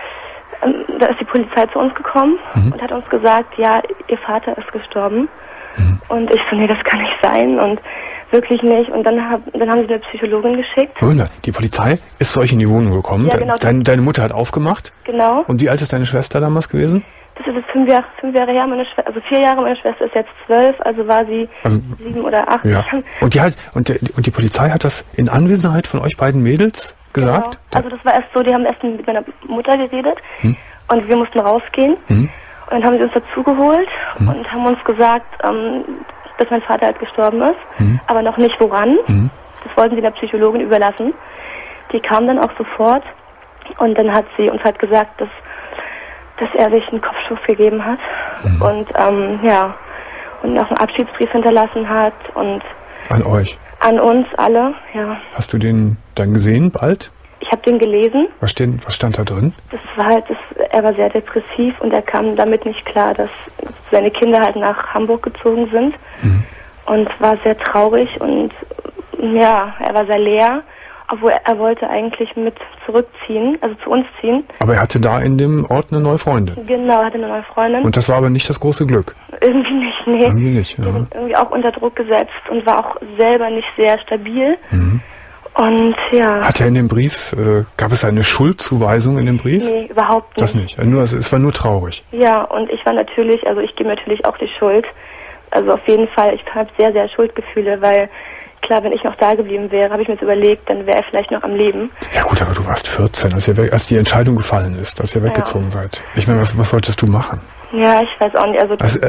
da ist die Polizei zu uns gekommen und hat uns gesagt, ja, ihr Vater ist gestorben. Und ich so, nee, das kann nicht sein und wirklich nicht. Und dann haben sie eine Psychologin geschickt. Wunder, die Polizei ist zu euch in die Wohnung gekommen. Ja, genau. Deine Mutter hat aufgemacht. Genau. Und wie alt ist deine Schwester damals gewesen? Das ist jetzt 5 Jahre her, also 4 Jahre, meine Schwester ist jetzt 12, also war sie 7 oder 8. Ja. Und die Polizei hat das in Anwesenheit von euch beiden Mädels gesagt? Genau. Also das war erst so, die haben erst mit meiner Mutter geredet und wir mussten rausgehen. Und dann haben sie uns dazugeholt und haben uns gesagt, dass mein Vater halt gestorben ist, aber noch nicht woran. Das wollten sie der Psychologin überlassen. Die kam dann auch sofort und dann hat sie uns halt gesagt, dass er sich einen Kopfschuss gegeben hat und und noch einen Abschiedsbrief hinterlassen hat und an euch. An uns alle, ja. Hast du den dann gesehen bald? Ich habe den gelesen. Was stand da drin? Das war halt, er war sehr depressiv und er kam damit nicht klar, dass seine Kinder halt nach Hamburg gezogen sind und war sehr traurig und ja, er war sehr leer, obwohl er wollte eigentlich mit zurückziehen, also zu uns ziehen. Aber er hatte da in dem Ort eine neue Freundin? Genau, er hatte eine neue Freundin. Und das war aber nicht das große Glück? Irgendwie nicht, nee. Irgendwie nicht, ja. Die sind irgendwie auch unter Druck gesetzt und war auch selber nicht sehr stabil. Und ja. Hat er in dem Brief, gab es eine Schuldzuweisung in dem Brief? Nee, überhaupt nicht. Das nicht, es war nur traurig. Ja, und ich war natürlich, also ich gebe natürlich auch die Schuld. Also auf jeden Fall, ich habe sehr, sehr Schuldgefühle, weil klar, wenn ich noch da geblieben wäre, habe ich mir jetzt überlegt, dann wäre er vielleicht noch am Leben. Ja gut, aber du warst 14, als die Entscheidung gefallen ist, dass ihr weggezogen seid. Ich meine, was solltest du machen? Ja, ich weiß auch nicht.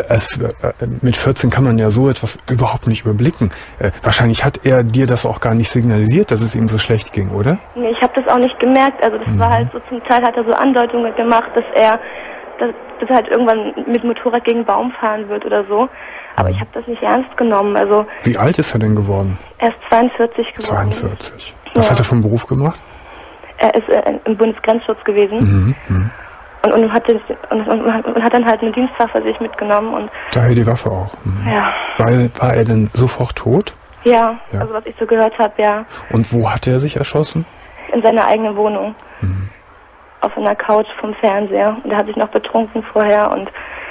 Mit 14 kann man ja so etwas überhaupt nicht überblicken. Wahrscheinlich hat er dir das auch gar nicht signalisiert, dass es ihm so schlecht ging, oder? Nee, ich habe das auch nicht gemerkt. Also das war halt so, zum Teil hat er so Andeutungen gemacht, dass er halt irgendwann mit Motorrad gegen einen Baum fahren wird oder so. Aber ich habe das nicht ernst genommen. Also wie alt ist er denn geworden? Er ist 42 geworden. 42. Was hat er vom Beruf gemacht? Er ist im Bundesgrenzschutz gewesen. Und hat dann halt eine Dienstwaffe sich mitgenommen. Und daher die Waffe auch. Ja. War er denn sofort tot? Ja, also was ich so gehört habe, ja. Und wo hat er sich erschossen? In seiner eigenen Wohnung. Auf einer Couch vom Fernseher. Und er hat sich noch betrunken vorher und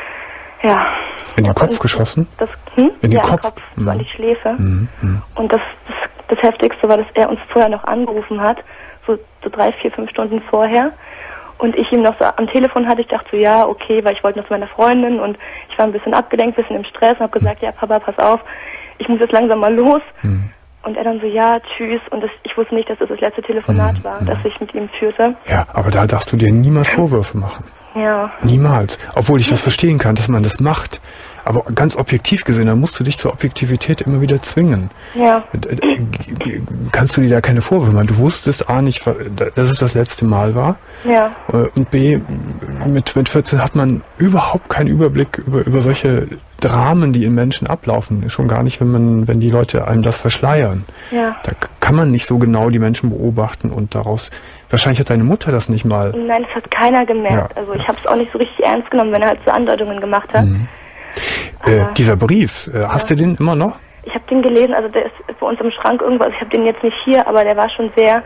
ja. In den Kopf geschossen? In den Kopf? So an die Schläfe. Und das Heftigste war, dass er uns vorher noch angerufen hat, so 3, 4, 5 Stunden vorher. Und ich ihm noch so am Telefon hatte, ich dachte so, ja, okay, weil ich wollte noch zu meiner Freundin und ich war ein bisschen abgelenkt, ein bisschen im Stress und habe gesagt, ja, Papa, pass auf, ich muss jetzt langsam mal los. Und er dann so, ja, tschüss. Und ich wusste nicht, dass das letzte Telefonat war, das ich mit ihm führte. Ja, aber da darfst du dir niemals Vorwürfe machen. Ja. Niemals. Obwohl ich das verstehen kann, dass man das macht. Aber ganz objektiv gesehen, dann musst du dich zur Objektivität immer wieder zwingen. Ja. Kannst du dir da keine Vorwürfe machen? Du wusstest A nicht, dass es das letzte Mal war. Ja. Und B, mit 14 hat man überhaupt keinen Überblick über solche Dramen, die in Menschen ablaufen. Schon gar nicht, wenn die Leute einem das verschleiern. Ja. Da kann man nicht so genau die Menschen beobachten und daraus... Wahrscheinlich hat deine Mutter das nicht mal... Nein, das hat keiner gemerkt. Ja. Also ich habe es auch nicht so richtig ernst genommen, wenn er halt so Andeutungen gemacht hat. Dieser Brief, hast du den immer noch? Ich habe den gelesen, also der ist bei uns im Schrank irgendwo, also ich habe den jetzt nicht hier, aber der war schon sehr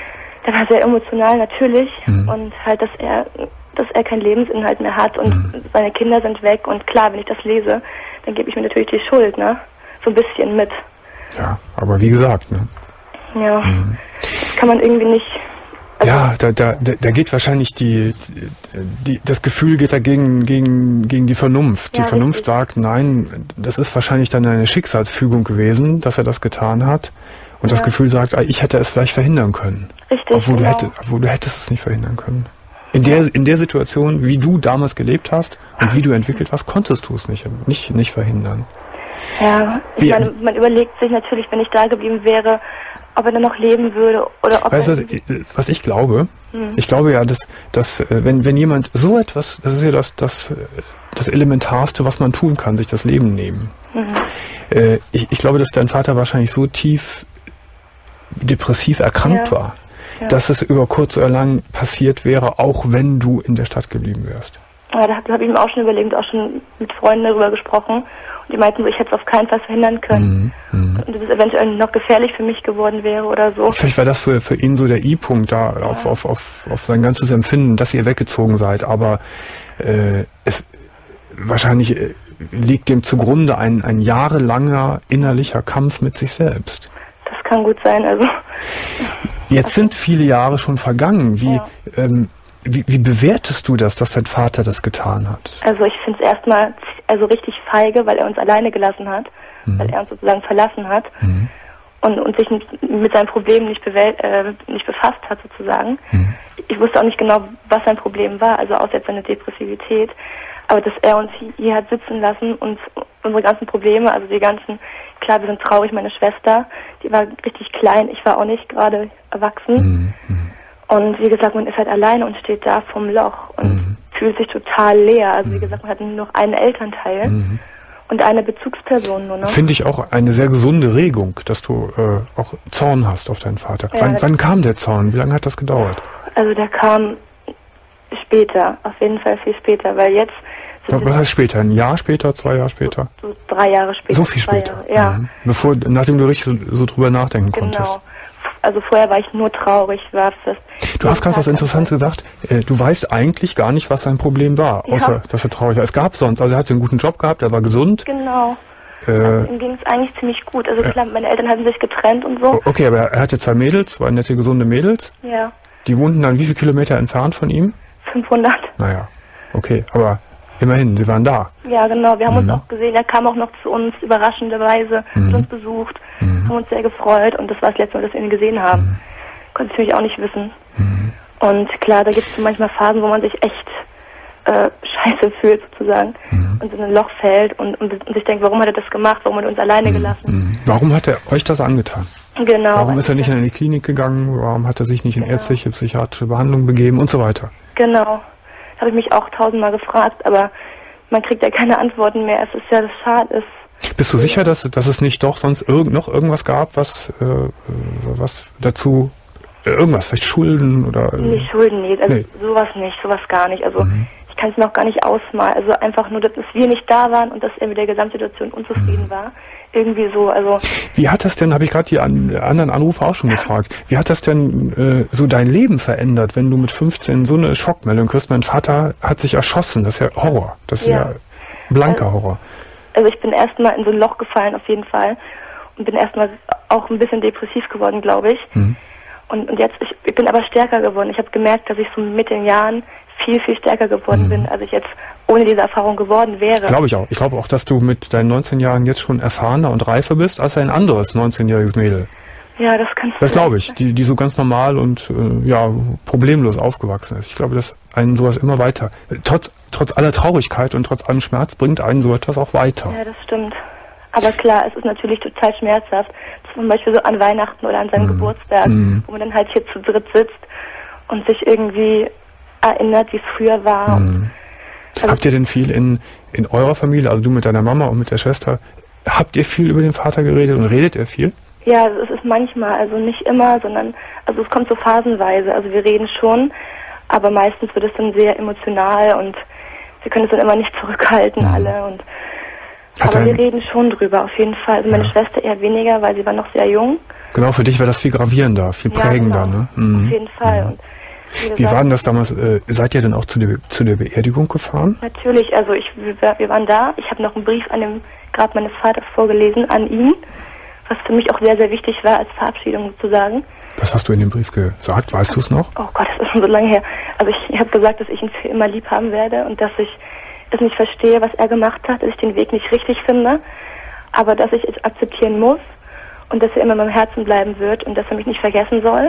emotional natürlich und halt, dass er keinen Lebensinhalt mehr hat und seine Kinder sind weg und klar, wenn ich das lese, dann gebe ich mir natürlich die Schuld, ne? So ein bisschen mit. Ja, aber wie gesagt, ne? Ja, das kann man irgendwie nicht... Also ja, da geht wahrscheinlich das Gefühl geht dagegen gegen die Vernunft. Ja, die Vernunft richtig. sagt, nein, das ist wahrscheinlich dann eine Schicksalsfügung gewesen, dass er das getan hat. Und das Gefühl sagt, ich hätte es vielleicht verhindern können. Richtig, obwohl genau. du hättest es nicht verhindern können. In der Situation, wie du damals gelebt hast und wie du entwickelt warst, konntest du es nicht verhindern. Ja, ich meine, man überlegt sich natürlich, wenn ich da geblieben wäre, ob er dann noch leben würde oder ob weißt du, was ich glaube? Ich glaube ja, dass wenn jemand so etwas, das ist ja das Elementarste, was man tun kann, sich das Leben nehmen. Ich glaube, dass dein Vater wahrscheinlich so tief depressiv erkrankt war, dass es über kurz oder lang passiert wäre, auch wenn du in der Stadt geblieben wärst. Ja, da habe ich mir auch schon überlegt, auch schon mit Freunden darüber gesprochen. Und die meinten so, ich hätte es auf keinen Fall verhindern können. Und dass es eventuell noch gefährlich für mich geworden wäre oder so. Vielleicht war das für ihn so der I-Punkt da auf sein ganzes Empfinden, dass ihr weggezogen seid. Aber wahrscheinlich liegt dem zugrunde ein jahrelanger innerlicher Kampf mit sich selbst. Das kann gut sein. Also jetzt sind viele Jahre schon vergangen. Wie bewertest du das, dass dein Vater das getan hat? Also ich finde es erstmal richtig feige, weil er uns alleine gelassen hat, weil er uns sozusagen verlassen hat und sich mit seinem Problem nicht befasst hat sozusagen. Ich wusste auch nicht genau, was sein Problem war, also außer jetzt seine Depressivität. Aber dass er uns hier hat sitzen lassen und unsere ganzen Probleme, also die ganzen, klar, wir sind traurig, meine Schwester, die war richtig klein, ich war auch nicht gerade erwachsen. Und wie gesagt, man ist halt alleine und steht da vorm Loch und fühlt sich total leer. Also wie gesagt, man hat nur noch einen Elternteil und eine Bezugsperson nur noch. Finde ich auch eine sehr gesunde Regung, dass du auch Zorn hast auf deinen Vater. Ja, Wann kam der Zorn? Wie lange hat das gedauert? Also der kam später, auf jeden Fall viel später, weil jetzt... Was heißt später? Ein Jahr später, 2 Jahre später? So 3 Jahre später. So viel später? Jahre, ja. Nachdem du richtig so drüber nachdenken konntest. Genau. Also vorher war ich nur traurig. Du hast gerade was Interessantes gesagt. Du weißt eigentlich gar nicht, was sein Problem war, außer dass er traurig war. Es gab sonst, also er hatte einen guten Job gehabt, er war gesund. Genau. Ihm ging es eigentlich ziemlich gut. Also klar, meine Eltern hatten sich getrennt und so. Okay, aber er hatte 2 Mädels, 2 nette, gesunde Mädels. Ja. Die wohnten dann wie viele Kilometer entfernt von ihm? 500. Naja, okay, aber immerhin, sie waren da. Ja, genau, wir haben uns auch gesehen. Er kam auch noch zu uns, überraschenderweise, hat uns besucht, haben uns sehr gefreut und das war das letzte Mal, dass wir ihn gesehen haben. Konnte ich natürlich auch nicht wissen. Und klar, da gibt es so manchmal Phasen, wo man sich echt scheiße fühlt sozusagen und in ein Loch fällt und sich denkt, warum hat er das gemacht, warum hat er uns alleine gelassen. Warum hat er euch das angetan? Genau. Warum ist er nicht in die Klinik gegangen, warum hat er sich nicht in ärztliche, psychiatrische Behandlung begeben und so weiter? Genau, das habe ich mich auch 1000-mal gefragt, aber man kriegt ja keine Antworten mehr, es ist ja das Schade ist. Bist du sicher, dass es nicht doch sonst noch irgendwas gab, was dazu... Irgendwas, vielleicht Schulden oder... Nicht Schulden, nee. Also sowas nicht, sowas gar nicht. Also ich kann es mir auch gar nicht ausmalen. Also einfach nur, dass wir nicht da waren und dass er mit der Gesamtsituation unzufrieden war. Irgendwie so, also... Wie hat das denn, habe ich gerade die anderen Anrufer auch schon gefragt, wie hat das denn so dein Leben verändert, wenn du mit 15 so eine Schockmeldung kriegst, mein Vater hat sich erschossen, das ist ja Horror, das ist ja blanker Horror. Also ich bin erstmal in so ein Loch gefallen auf jeden Fall und bin erstmal auch ein bisschen depressiv geworden, glaube ich. Und jetzt, ich bin aber stärker geworden. Ich habe gemerkt, dass ich so mit den Jahren viel, viel stärker geworden bin, als ich jetzt ohne diese Erfahrung geworden wäre. Glaube ich auch. Ich glaube auch, dass du mit deinen 19 Jahren jetzt schon erfahrener und reifer bist als ein anderes 19-jähriges Mädel. Ja, das kannst du. Das glaube ich, die so ganz normal und problemlos aufgewachsen ist. Ich glaube, dass einen sowas immer weiter, trotz aller Traurigkeit und trotz allem Schmerz, bringt einen so etwas auch weiter. Ja, das stimmt. Aber klar, es ist natürlich total schmerzhaft. Zum Beispiel so an Weihnachten oder an seinem Geburtstag, wo man dann halt hier zu dritt sitzt und sich irgendwie erinnert, wie es früher war. Also habt ihr denn viel in eurer Familie, also du mit deiner Mama und mit der Schwester, habt ihr viel über den Vater geredet und redet ihr viel? Ja, es ist manchmal, also nicht immer, sondern, also es kommt so phasenweise. Also wir reden schon, aber meistens wird es dann sehr emotional und wir können es dann immer nicht zurückhalten, alle. Und aber wir reden schon drüber, auf jeden Fall. Also meine Schwester eher weniger, weil sie war noch sehr jung. Genau, für dich war das viel gravierender, viel prägender. Genau. Ne? Auf jeden Fall. Und wie war denn das damals? Seid ihr denn auch zu der Beerdigung gefahren? Natürlich, also wir waren da. Ich habe noch einen Brief an dem Grab meines Vaters vorgelesen, an ihn, was für mich auch sehr, sehr wichtig war, als Verabschiedung sozusagen. Was hast du in dem Brief gesagt? Weißt du es noch? Oh Gott, das ist schon so lange her. Also ich habe gesagt, dass ich ihn für immer lieb haben werde und dass ich es nicht verstehe, was er gemacht hat, dass ich den Weg nicht richtig finde, aber dass ich es akzeptieren muss und dass er immer in meinem Herzen bleiben wird und dass er mich nicht vergessen soll.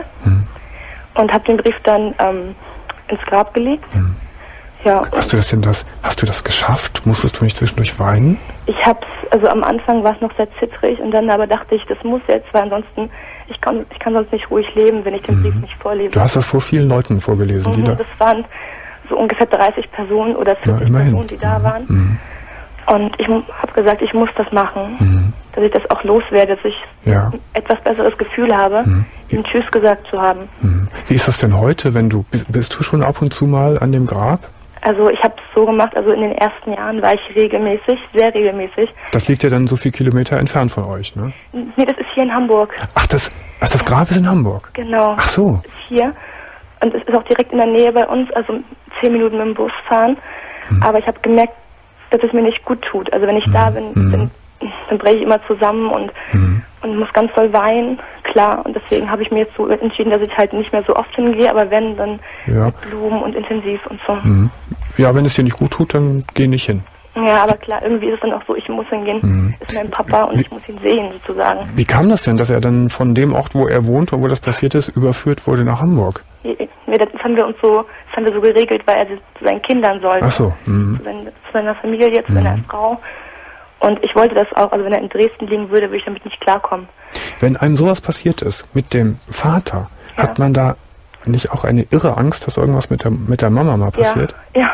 Und habe den Brief dann ins Grab gelegt. Ja. Hast du das geschafft? Musstest du nicht zwischendurch weinen? Also am Anfang war es noch sehr zittrig und dann aber dachte ich, das muss jetzt, weil ansonsten, ich kann sonst nicht ruhig leben, wenn ich den Brief nicht vorlese. Du hast das vor vielen Leuten vorgelesen, Das waren so ungefähr 30 Personen oder 40 Personen, die da waren. Und ich habe gesagt, ich muss das machen, dass ich das auch loswerde, dass ich ein etwas besseres Gefühl habe, ihm Tschüss gesagt zu haben. Wie ist das denn heute, wenn bist du schon ab und zu mal an dem Grab? Also ich habe es so gemacht, also in den ersten Jahren war ich sehr regelmäßig. Das liegt ja dann so viele Kilometer entfernt von euch, ne? Nee, das ist hier in Hamburg. Ach, das Grab ist in Hamburg? Genau. Ach so. Das ist hier. Und es ist auch direkt in der Nähe bei uns, also 10 Minuten mit dem Bus fahren. Aber ich habe gemerkt, dass es mir nicht gut tut. Also wenn ich da bin, dann breche ich immer zusammen und muss ganz doll weinen, klar. Und deswegen habe ich mir jetzt so entschieden, dass ich halt nicht mehr so oft hingehe, aber wenn, dann mit Blumen und intensiv und so. Ja, wenn es dir nicht gut tut, dann geh nicht hin. Ja, aber klar, irgendwie ist es dann auch so, ich muss hingehen. Ist mein Papa und ich muss ihn sehen, sozusagen. Wie kam das denn, dass er dann von dem Ort, wo er wohnt und wo das passiert ist, überführt wurde nach Hamburg? Das haben wir so geregelt, weil er zu seinen Kindern sollte. Ach so. Zu seiner Familie, zu seiner Frau. Und ich wollte das auch, also wenn er in Dresden liegen würde, würde ich damit nicht klarkommen. Wenn einem sowas passiert ist mit dem Vater, hat man da nicht auch eine irre Angst, dass irgendwas mit der Mama mal passiert? Ja,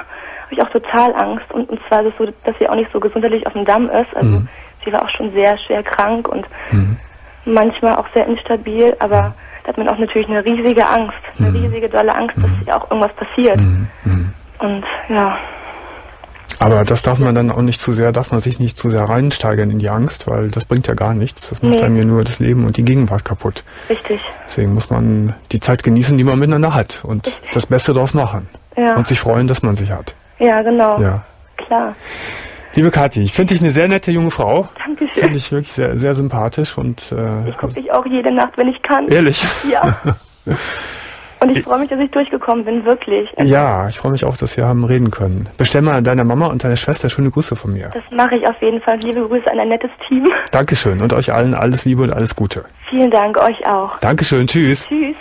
habe ich auch total Angst. Und zwar ist es so, dass sie auch nicht so gesundheitlich auf dem Damm ist. Also sie war auch schon sehr schwer krank und manchmal auch sehr instabil, aber da hat man auch natürlich eine riesige Angst, eine riesige dolle Angst, dass ihr auch irgendwas passiert. Und ja. Aber das darf man dann auch nicht zu sehr, darf man sich nicht zu sehr reinsteigern in die Angst, weil das bringt ja gar nichts. Das macht einem ja nur das Leben und die Gegenwart kaputt. Richtig. Deswegen muss man die Zeit genießen, die man miteinander hat und das Beste daraus machen. Ja. Und sich freuen, dass man sich hat. Ja, genau. Ja. Klar. Liebe Kathi, ich finde dich eine sehr nette junge Frau. Dankeschön. Finde ich wirklich sehr, sehr sympathisch und ich gucke dich auch jede Nacht, wenn ich kann. Ehrlich? Ja. Und ich freue mich, dass ich durchgekommen bin, wirklich. Also ja, ich freue mich auch, dass wir haben reden können. Bestell mal deiner Mama und deiner Schwester schöne Grüße von mir. Das mache ich auf jeden Fall. Liebe Grüße an ein nettes Team. Dankeschön und euch allen alles Liebe und alles Gute. Vielen Dank, euch auch. Dankeschön, tschüss. Tschüss.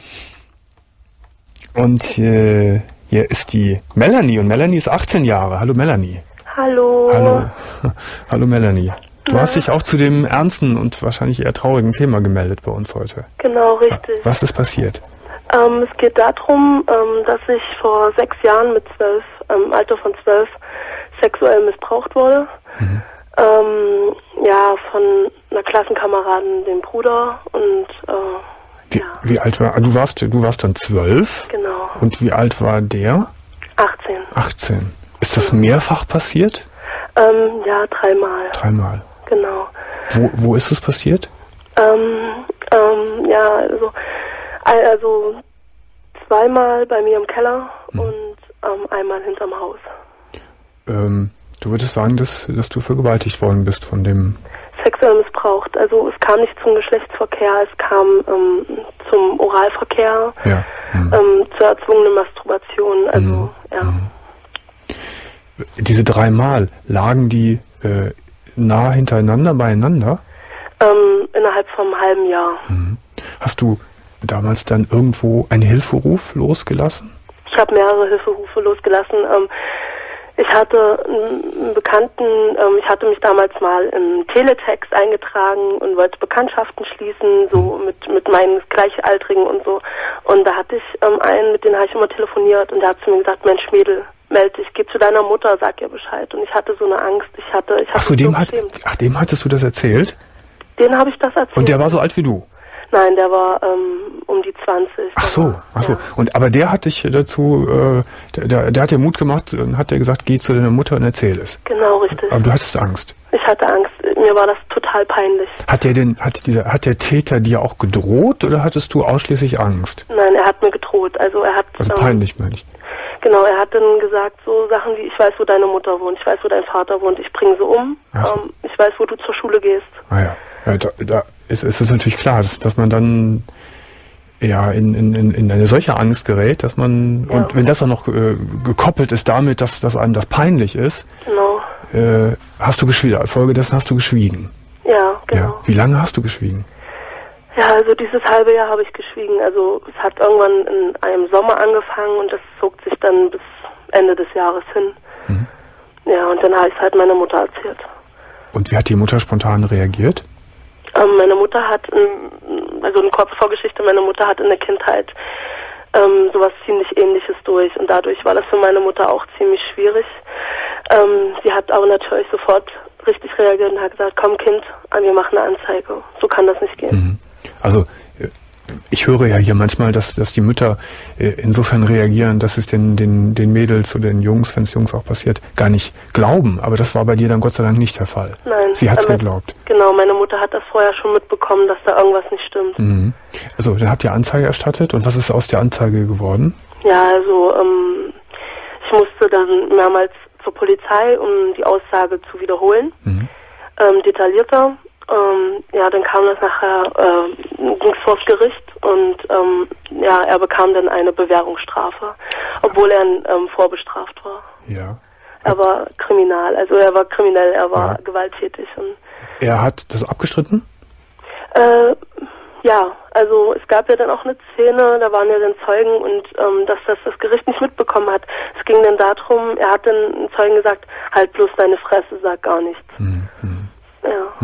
Und hier ist die Melanie und Melanie ist 18 Jahre. Hallo Melanie. Hallo. Hallo. Hallo Melanie. Du hast dich auch zu dem ernsten und wahrscheinlich eher traurigen Thema gemeldet bei uns heute. Genau, richtig. Was ist passiert? Es geht darum, dass ich vor 6 Jahren mit 12, Alter von 12, sexuell missbraucht wurde. Ja, von einer Klassenkameradin, dem Bruder und wie alt war du? Warst dann 12? Genau. Und wie alt war der? 18. 18. Ist das mehrfach passiert? Ja, 3-mal. 3-mal. Genau. Wo ist es passiert? Ja, also 2-mal bei mir im Keller und einmal hinterm Haus. Du würdest sagen, dass du vergewaltigt worden bist von dem... Sexuell missbraucht. Also es kam nicht zum Geschlechtsverkehr, es kam zum Oralverkehr, ja. zur erzwungenen Masturbation. Also, ja. Diese 3-mal, lagen die nah hintereinander, beieinander? Innerhalb vom halben Jahr. Hast du damals dann irgendwo einen Hilferuf losgelassen? Ich habe mehrere Hilferufe losgelassen. Ich hatte einen Bekannten, ich hatte mich damals mal im Teletext eingetragen und wollte Bekanntschaften schließen, so mit meinen Gleichaltrigen und so. Und da hatte ich einen, mit dem habe ich immer telefoniert und der hat zu mir gesagt, Mensch Mädel, melde dich, geh zu deiner Mutter, sag ihr Bescheid. Und ich hatte so eine Angst, dem hattest du das erzählt? Den habe ich das erzählt. Und der war so alt wie du? Nein, der war um die 20. Ach so. Ja. Aber der hat dich dazu, der hat dir Mut gemacht und hat dir gesagt, geh zu deiner Mutter und erzähl es. Genau, richtig. Aber du hattest Angst. Ich hatte Angst. Mir war das total peinlich. Hat der Täter dir auch gedroht oder hattest du ausschließlich Angst? Nein, er hat mir gedroht. Also peinlich, meine ich. Genau, er hat dann gesagt so Sachen wie, ich weiß, wo deine Mutter wohnt, ich weiß, wo dein Vater wohnt, ich bringe sie um, ich weiß, wo du zur Schule gehst. Ah ja, da ist es natürlich klar, dass man dann ja in eine solche Angst gerät, dass man, und wenn das dann noch gekoppelt ist damit, dass einem das peinlich ist, genau. Hast du geschwiegen, folgedessen hast du geschwiegen. Ja, genau. Ja. Wie lange hast du geschwiegen? Ja, also dieses halbe Jahr habe ich geschwiegen. Also es hat irgendwann in einem Sommer angefangen und das zog sich dann bis Ende des Jahres hin. Ja, und dann habe ich es halt meiner Mutter erzählt. Und wie hat die Mutter spontan reagiert? Meine Mutter hat, also eine kurze Vorgeschichte, meine Mutter hat in der Kindheit sowas ziemlich Ähnliches durch und dadurch war das für meine Mutter auch ziemlich schwierig. Sie hat aber natürlich sofort richtig reagiert und hat gesagt, komm Kind, wir machen eine Anzeige. So kann das nicht gehen. Also ich höre ja hier manchmal, dass die Mütter insofern reagieren, dass es den Mädels oder den Jungs, wenn es Jungs auch passiert, gar nicht glauben. Aber das war bei dir dann Gott sei Dank nicht der Fall. Nein. Sie hat es geglaubt. Genau, meine Mutter hat das vorher schon mitbekommen, dass da irgendwas nicht stimmt. Also dann habt ihr Anzeige erstattet und was ist aus der Anzeige geworden? Ja, also ich musste dann mehrmals zur Polizei, um die Aussage zu wiederholen. Detaillierter. Ja, dann kam das nachher, ging es vors Gericht und ja, er bekam dann eine Bewährungsstrafe, obwohl er vorbestraft war. Ja. Er war kriminal, also er war kriminell, er war gewalttätig. Und er hat das abgestritten? Ja, also es gab ja dann auch eine Szene, da waren ja dann Zeugen und dass das Gericht nicht mitbekommen hat. Es ging dann darum, er hat dann einem Zeugen gesagt, halt bloß deine Fresse, sag gar nichts. Ja.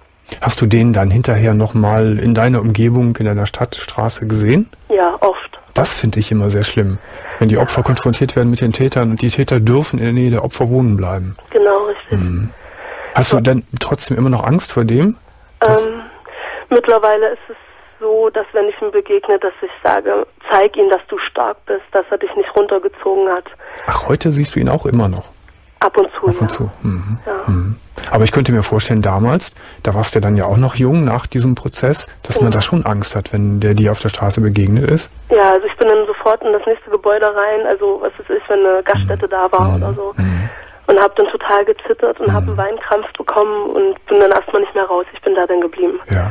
Hast du den dann hinterher nochmal in deiner Umgebung, in deiner Stadtstraße gesehen? Ja, oft. Das finde ich immer sehr schlimm, wenn die Opfer konfrontiert werden mit den Tätern und die Täter dürfen in der Nähe der Opfer wohnen bleiben. Genau, richtig. Hast du denn trotzdem immer noch Angst vor dem? Mittlerweile ist es so, dass wenn ich ihm begegne, dass ich sage, zeig ihm, dass du stark bist, dass er dich nicht runtergezogen hat. Ach, heute siehst du ihn auch immer noch? Ab und zu, Ab und zu. Aber ich könnte mir vorstellen, damals, da warst du dann ja auch noch jung nach diesem Prozess, dass man da schon Angst hat, wenn der dir auf der Straße begegnet ist. Ja, also ich bin dann sofort in das nächste Gebäude rein, also was es ist, wenn eine Gaststätte da war oder so. Und habe dann total gezittert und habe einen Weinkrampf bekommen und bin dann erstmal nicht mehr raus. Ich bin da dann geblieben. Ja.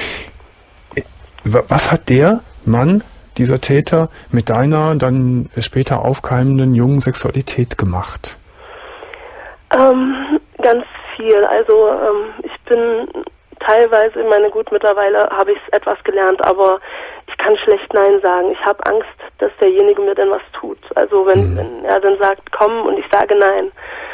Was hat der Mann, dieser Täter, mit deiner dann später aufkeimenden jungen Sexualität gemacht? Ganz viel. Also ich bin teilweise, mittlerweile habe ich es etwas gelernt, aber ich kann schlecht Nein sagen. Ich habe Angst, dass derjenige mir dann was tut. Also wenn er dann sagt, komm und ich sage Nein.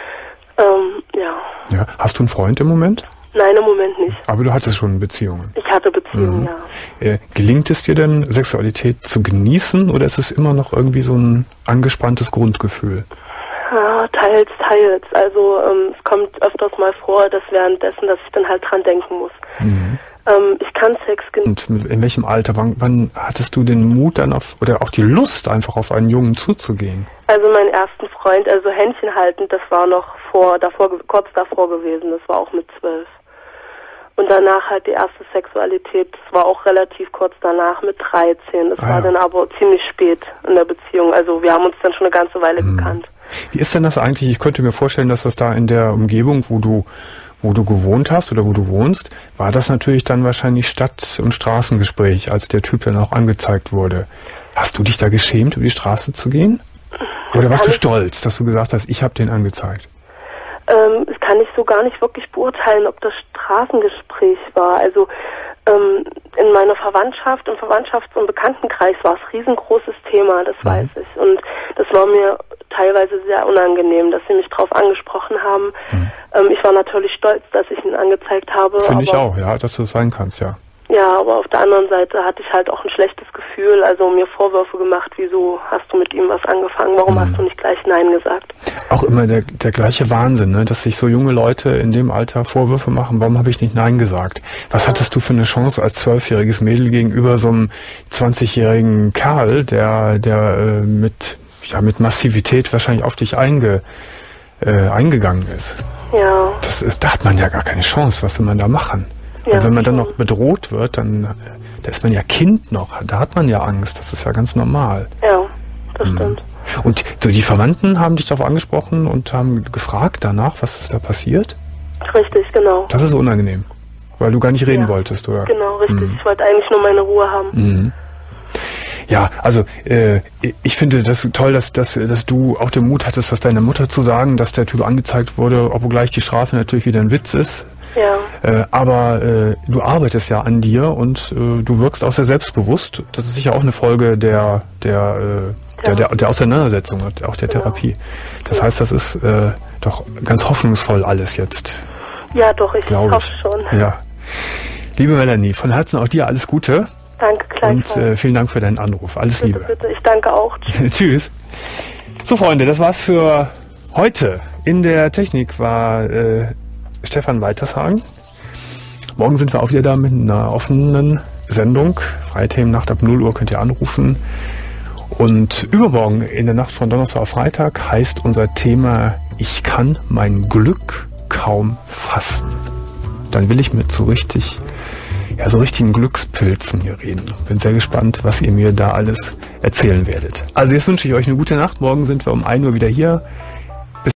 Ja. Hast du einen Freund im Moment? Nein, im Moment nicht. Aber du hattest schon Beziehungen? Ich hatte Beziehungen, ja. Gelingt es dir denn, Sexualität zu genießen oder ist es immer noch irgendwie so ein angespanntes Grundgefühl? Ja, teils. Also es kommt öfters mal vor, dass währenddessen, dass ich dann halt dran denken muss. Ich kann Sex genießen. Und in welchem Alter, wann hattest du den Mut dann oder auch die Lust, einfach auf einen Jungen zuzugehen? Also meinen ersten Freund, also Händchen haltend, das war noch kurz davor gewesen, das war auch mit 12. Und danach halt die erste Sexualität, das war auch relativ kurz danach mit 13. Das war dann aber ziemlich spät in der Beziehung. Also wir haben uns dann schon eine ganze Weile gekannt. Wie ist denn das eigentlich? Ich könnte mir vorstellen, dass das da in der Umgebung, wo du gewohnt hast oder wo du wohnst, war das natürlich dann wahrscheinlich Stadt- und Straßengespräch, als der Typ dann auch angezeigt wurde. Hast du dich da geschämt, über die Straße zu gehen? Oder warst du stolz, dass du gesagt hast, ich habe den angezeigt? Das kann ich so gar nicht wirklich beurteilen, ob das Straßengespräch war. Also in meiner Verwandtschaft, im Verwandtschafts- und Bekanntenkreis war es riesengroßes Thema, das weiß ich. Und das war mir teilweise sehr unangenehm, dass sie mich darauf angesprochen haben. Ich war natürlich stolz, dass ich ihn angezeigt habe. Finde ich auch, ja, dass du es sein kannst, ja. Ja, aber auf der anderen Seite hatte ich halt auch ein schlechtes Gefühl, also mir Vorwürfe gemacht, wieso hast du mit ihm was angefangen, warum hast du nicht gleich Nein gesagt? Auch immer der gleiche Wahnsinn, ne? Dass sich so junge Leute in dem Alter Vorwürfe machen, warum habe ich nicht Nein gesagt? Was hattest du für eine Chance als 12-jähriges Mädel gegenüber so einem 20-jährigen Kerl, der mit Massivität wahrscheinlich auf dich eingegangen ist? Ja. Da hat man ja gar keine Chance, was will man da machen? Ja, und wenn man dann noch bedroht wird, da ist man ja Kind noch, da hat man ja Angst, das ist ja ganz normal. Ja, das stimmt. Und die Verwandten haben dich darauf angesprochen und haben gefragt danach, was ist da passiert? Richtig, genau. Das ist unangenehm, weil du gar nicht reden wolltest, oder? Genau, richtig. Ich wollte eigentlich nur meine Ruhe haben. Ja, also ich finde das toll, dass du auch den Mut hattest, das deiner Mutter zu sagen, dass der Typ angezeigt wurde, obgleich die Strafe natürlich wieder ein Witz ist. Ja. Aber du arbeitest ja an dir und du wirkst auch sehr selbstbewusst. Das ist sicher auch eine Folge der Auseinandersetzung, auch der Therapie. Das heißt, das ist doch ganz hoffnungsvoll alles jetzt. Ja, doch, ich hoffe schon. Ja. Liebe Melanie, von Herzen auch dir alles Gute. Danke, gleichfalls. Und vielen Dank für deinen Anruf. Alles Liebe. Bitte, ich danke auch. Tschüss. So, Freunde, das war's für heute. In der Technik war Stefan Weitershagen. Morgen sind wir auch wieder da mit einer offenen Sendung. Freithemennacht ab 0 Uhr könnt ihr anrufen. Und übermorgen in der Nacht von Donnerstag auf Freitag heißt unser Thema Ich kann mein Glück kaum fassen. Dann will ich mit so richtigen Glückspilzen hier reden. Bin sehr gespannt, was ihr mir da alles erzählen werdet. Also jetzt wünsche ich euch eine gute Nacht. Morgen sind wir um 1 Uhr wieder hier.